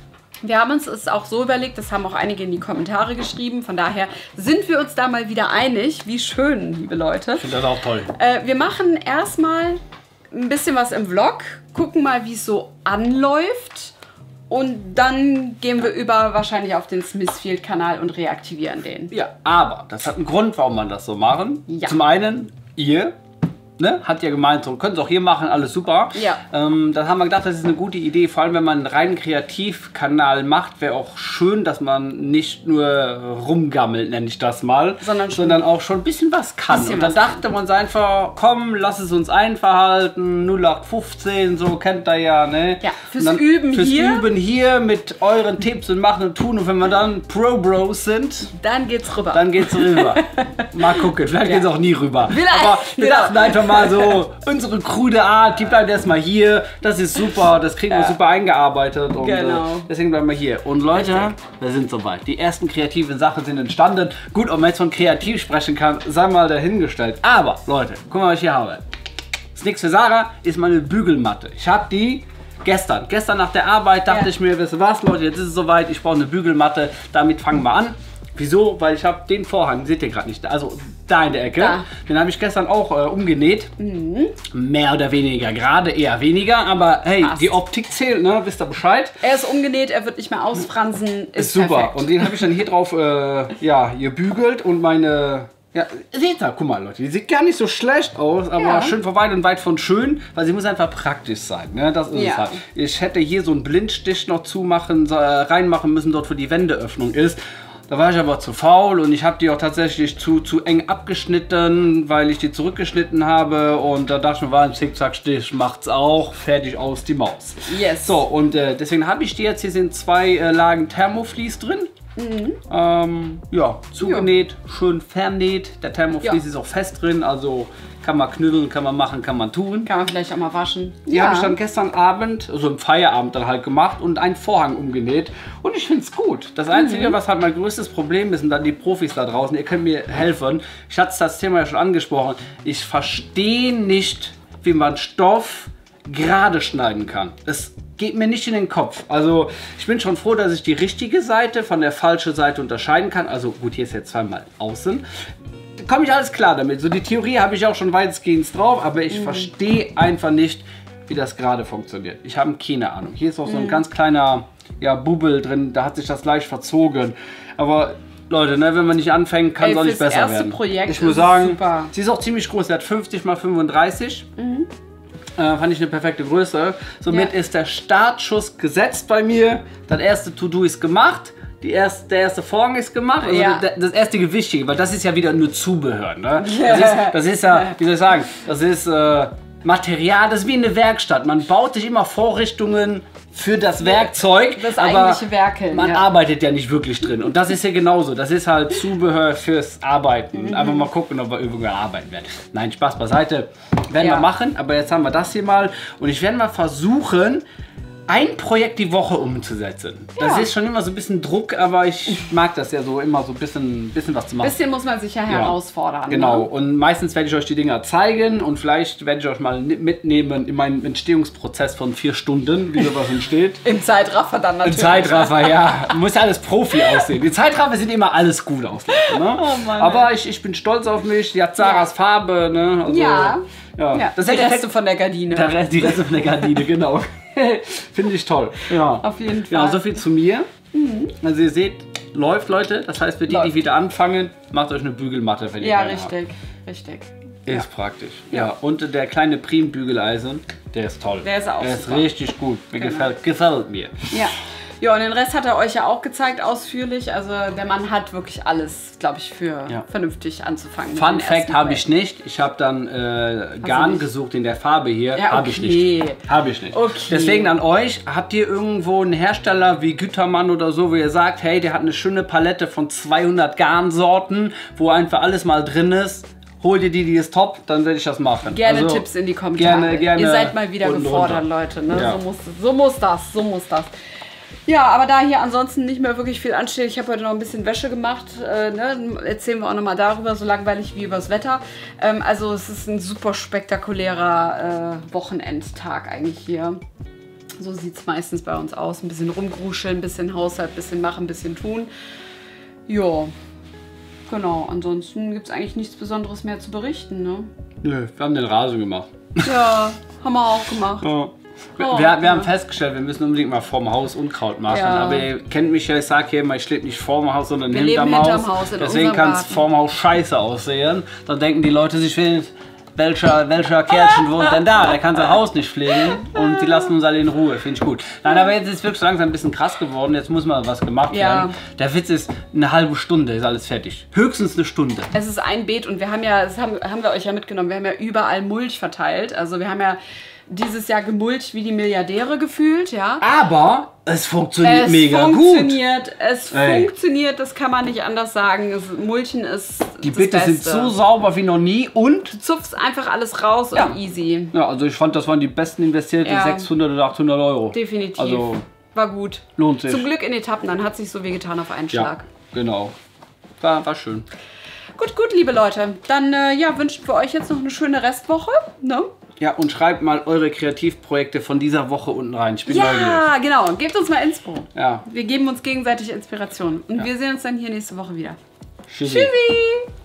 Wir haben uns es auch so überlegt, das haben auch einige in die Kommentare geschrieben, von daher sind wir uns da mal wieder einig. Wie schön, liebe Leute. Ich finde das auch toll. Wir machen erstmal ein bisschen was im Vlog, gucken mal, wie es so anläuft und dann gehen wir über wahrscheinlich auf den Smithfield-Kanal und reaktivieren den. Ja, aber das hat einen Grund, warum man das so machen. Ja. Zum einen, ihr... Ne? Hat ja gemeint, so können es auch hier machen, alles super. Ja. Dann haben wir gedacht, das ist eine gute Idee, vor allem wenn man einen reinen Kreativkanal macht, wäre auch schön, dass man nicht nur rumgammelt, nenne ich das mal, sondern auch schon ein bisschen was kann. Und dann dachte man uns einfach, komm, lass es uns einfach halten, 0815, so kennt ihr ja, ne? Ja, fürs Üben hier mit euren Tipps und machen und tun. Und wenn wir dann Pro-Bros sind, dann geht's rüber. Dann geht's rüber. Mal gucken, vielleicht geht's auch nie rüber. Aber wir genau. dachten einfach mal so, unsere krude Art, die bleibt erstmal hier. Das ist super, das kriegen wir super eingearbeitet. Und deswegen bleiben wir hier. Und Leute, wir sind soweit. Die ersten kreativen Sachen sind entstanden. Gut, ob man jetzt von kreativ sprechen kann, sei mal dahingestellt. Aber Leute, guck mal, was ich hier habe. Das ist nichts für Sarah, ist meine Bügelmatte. Ich habe die gestern nach der Arbeit, dachte ich mir, wisst ihr was, Leute, jetzt ist es soweit, ich brauche eine Bügelmatte. Damit fangen wir an. Wieso? Weil ich habe den Vorhang, seht ihr gerade nicht, also da in der Ecke, den habe ich gestern auch umgenäht. Mehr oder weniger, gerade eher weniger, aber hey, die Optik zählt, ne? Wisst ihr Bescheid? Er ist umgenäht, er wird nicht mehr ausfransen, ist super. Perfekt. Und den habe ich dann hier drauf gebügelt und meine... Ja, seht ihr, guck mal Leute, die sieht gar nicht so schlecht aus, aber schön von weit und weit von schön, weil sie muss einfach praktisch sein, ne? Das ist es halt. Ich hätte hier so einen Blindstich noch reinmachen müssen, dort wo die Wendeöffnung ist. Da war ich aber zu faul und ich habe die auch tatsächlich zu eng abgeschnitten, weil ich die zurückgeschnitten habe und da dachte ich mir, war ein Zickzackstich, macht's auch, fertig aus die Maus. Yes. So, und deswegen habe ich die jetzt, hier sind 2 Lagen Thermoflies drin. Zugenäht, schön vernäht. Der Thermoflies ist auch fest drin, also kann man knüdeln, kann man machen, kann man tun. Kann man vielleicht auch mal waschen. Die habe ich dann gestern Abend, also im Feierabend dann halt gemacht und einen Vorhang umgenäht. Und ich finde es gut. Das Einzige, was halt mein größtes Problem ist, und dann die Profis da draußen, ihr könnt mir helfen. Ich hatte das Thema ja schon angesprochen. Ich verstehe nicht, wie man Stoff gerade schneiden kann. Das geht mir nicht in den Kopf. Also ich bin schon froh, dass ich die richtige Seite von der falschen Seite unterscheiden kann. Also gut, hier ist jetzt zweimal außen. Komme ich alles klar damit. So die Theorie habe ich auch schon weitestgehend drauf, aber ich verstehe einfach nicht, wie das gerade funktioniert. Ich habe keine Ahnung. Hier ist auch so ein ganz kleiner Bubbel drin, da hat sich das leicht verzogen. Aber Leute, ne, wenn man nicht anfängt, kann es auch nicht besser werden. Projekt ich muss sagen, sie ist auch ziemlich groß. Sie hat 50 x 35. Fand ich eine perfekte Größe. Somit ist der Startschuss gesetzt bei mir. Das erste To-Do ist gemacht. Der erste Vorhang ist gemacht. Also das erste Gewichtige, weil das ist ja wieder nur Zubehör. Ne? Das ist ja, wie soll ich sagen, das ist Material, das ist wie eine Werkstatt. Man baut sich immer Vorrichtungen für das Werkzeug, das aber eigentliche Werkeln, man arbeitet ja nicht wirklich drin. Und das ist ja genauso. Das ist halt Zubehör fürs Arbeiten. Einfach mal gucken, ob wir irgendwo arbeiten werden. Nein, Spaß beiseite. Werden wir machen, aber jetzt haben wir das hier mal. Und ich werde mal versuchen, ein Projekt die Woche umzusetzen. Das ist schon immer so ein bisschen Druck, aber ich mag das ja so immer so ein bisschen was zu machen. Ein bisschen muss man sich ja herausfordern. Genau, ne? Und meistens werde ich euch die Dinger zeigen und vielleicht werde ich euch mal mitnehmen in meinen Entstehungsprozess von 4 Stunden, wie sowas entsteht. Im Zeitraffer dann natürlich. Im Zeitraffer, ja. Muss ja alles Profi aussehen. Die Zeitraffer sind immer alles gut aussehen. Ne? Oh Mann, aber ich bin stolz auf mich. Die hat Sarahs Farbe. Ne? Also, ja. Das die Reste von der Gardine. Die Reste von der Gardine, genau. Finde ich toll. Ja. Auf jeden Fall. Ja, so viel zu mir. Also ihr seht, läuft Leute. Das heißt, für die, die wieder anfangen, macht euch eine Bügelmatte, wenn ihr Ja, richtig. Ist praktisch. Ja, und der kleine Prim-Bügeleisen, der ist toll. Der ist auch Der super. ist richtig gut. Mir gefällt mir. Ja. Ja, und den Rest hat er euch ja auch gezeigt, ausführlich. Also der Mann hat wirklich alles, glaube ich, für vernünftig anzufangen. Fun Fact habe ich nicht. Ich habe dann Garn gesucht in der Farbe hier. Ja, habe ich nicht. Habe ich nicht. Okay. Deswegen an euch, habt ihr irgendwo einen Hersteller wie Gütermann oder so, wo ihr sagt, hey, der hat eine schöne Palette von 200 Garnsorten, wo einfach alles mal drin ist. Hol dir die ist top, dann werde ich das machen. Gerne also, Tipps in die Kommentare. Gerne. Ihr seid mal wieder gefordert, Leute. Ne? Ja. So muss das. Ja, aber da hier ansonsten nicht mehr wirklich viel ansteht, ich habe heute noch ein bisschen Wäsche gemacht, ne? Erzählen wir auch nochmal darüber, so langweilig wie übers Wetter. Also es ist ein super spektakulärer Wochenendtag eigentlich hier. So sieht es meistens bei uns aus. Ein bisschen rumgruscheln, ein bisschen Haushalt, ein bisschen machen, ein bisschen tun. Ja, genau. Ansonsten gibt es eigentlich nichts Besonderes mehr zu berichten, ne? Nö, wir haben den Rasen gemacht. Ja, haben wir auch gemacht. Ja. Wir haben festgestellt, wir müssen unbedingt mal vorm Haus Unkraut machen. Ja. Aber ihr kennt mich ja, ich sage hier immer, ich lebe nicht vorm Haus, sondern Wir hinterm leben hinterm Haus. Haus, in Deswegen unserem kann es Garten. vorm Haus scheiße aussehen. Dann denken die Leute sich, welcher Kerlchen wohnt denn da? Der kann sein Haus nicht pflegen und die lassen uns alle in Ruhe. Finde ich gut. Nein, aber jetzt ist es wirklich so langsam ein bisschen krass geworden. Jetzt muss mal was gemacht Ja. werden. Der Witz ist, eine halbe Stunde ist alles fertig. Höchstens eine Stunde. Es ist ein Beet und wir haben ja, das haben wir euch ja mitgenommen, wir haben ja überall Mulch verteilt. Also wir haben ja dieses Jahr gemulcht wie die Milliardäre gefühlt, ja. Aber es funktioniert mega gut. Es funktioniert, das kann man nicht anders sagen. Mulchen ist Die das Beete sind Beste. so sauber wie noch nie und Du zupfst einfach alles raus Ja. und easy. ja, also ich fand, das waren die besten investierten Ja. 600 oder 800 Euro. Definitiv. Also war gut. lohnt sich. Zum Glück in Etappen, dann hat sich so wehgetan auf einen Ja, Schlag. genau. War schön. Gut, liebe Leute. Dann ja, wünschen wir euch jetzt noch eine schöne Restwoche. Ne? Ja, und schreibt mal eure Kreativprojekte von dieser Woche unten rein. Ich bin neugierig. Ja, genau. Gebt uns mal Inspo. Ja. Wir geben uns gegenseitig Inspiration. Und wir sehen uns dann hier nächste Woche wieder. Tschüssi. Tschüssi!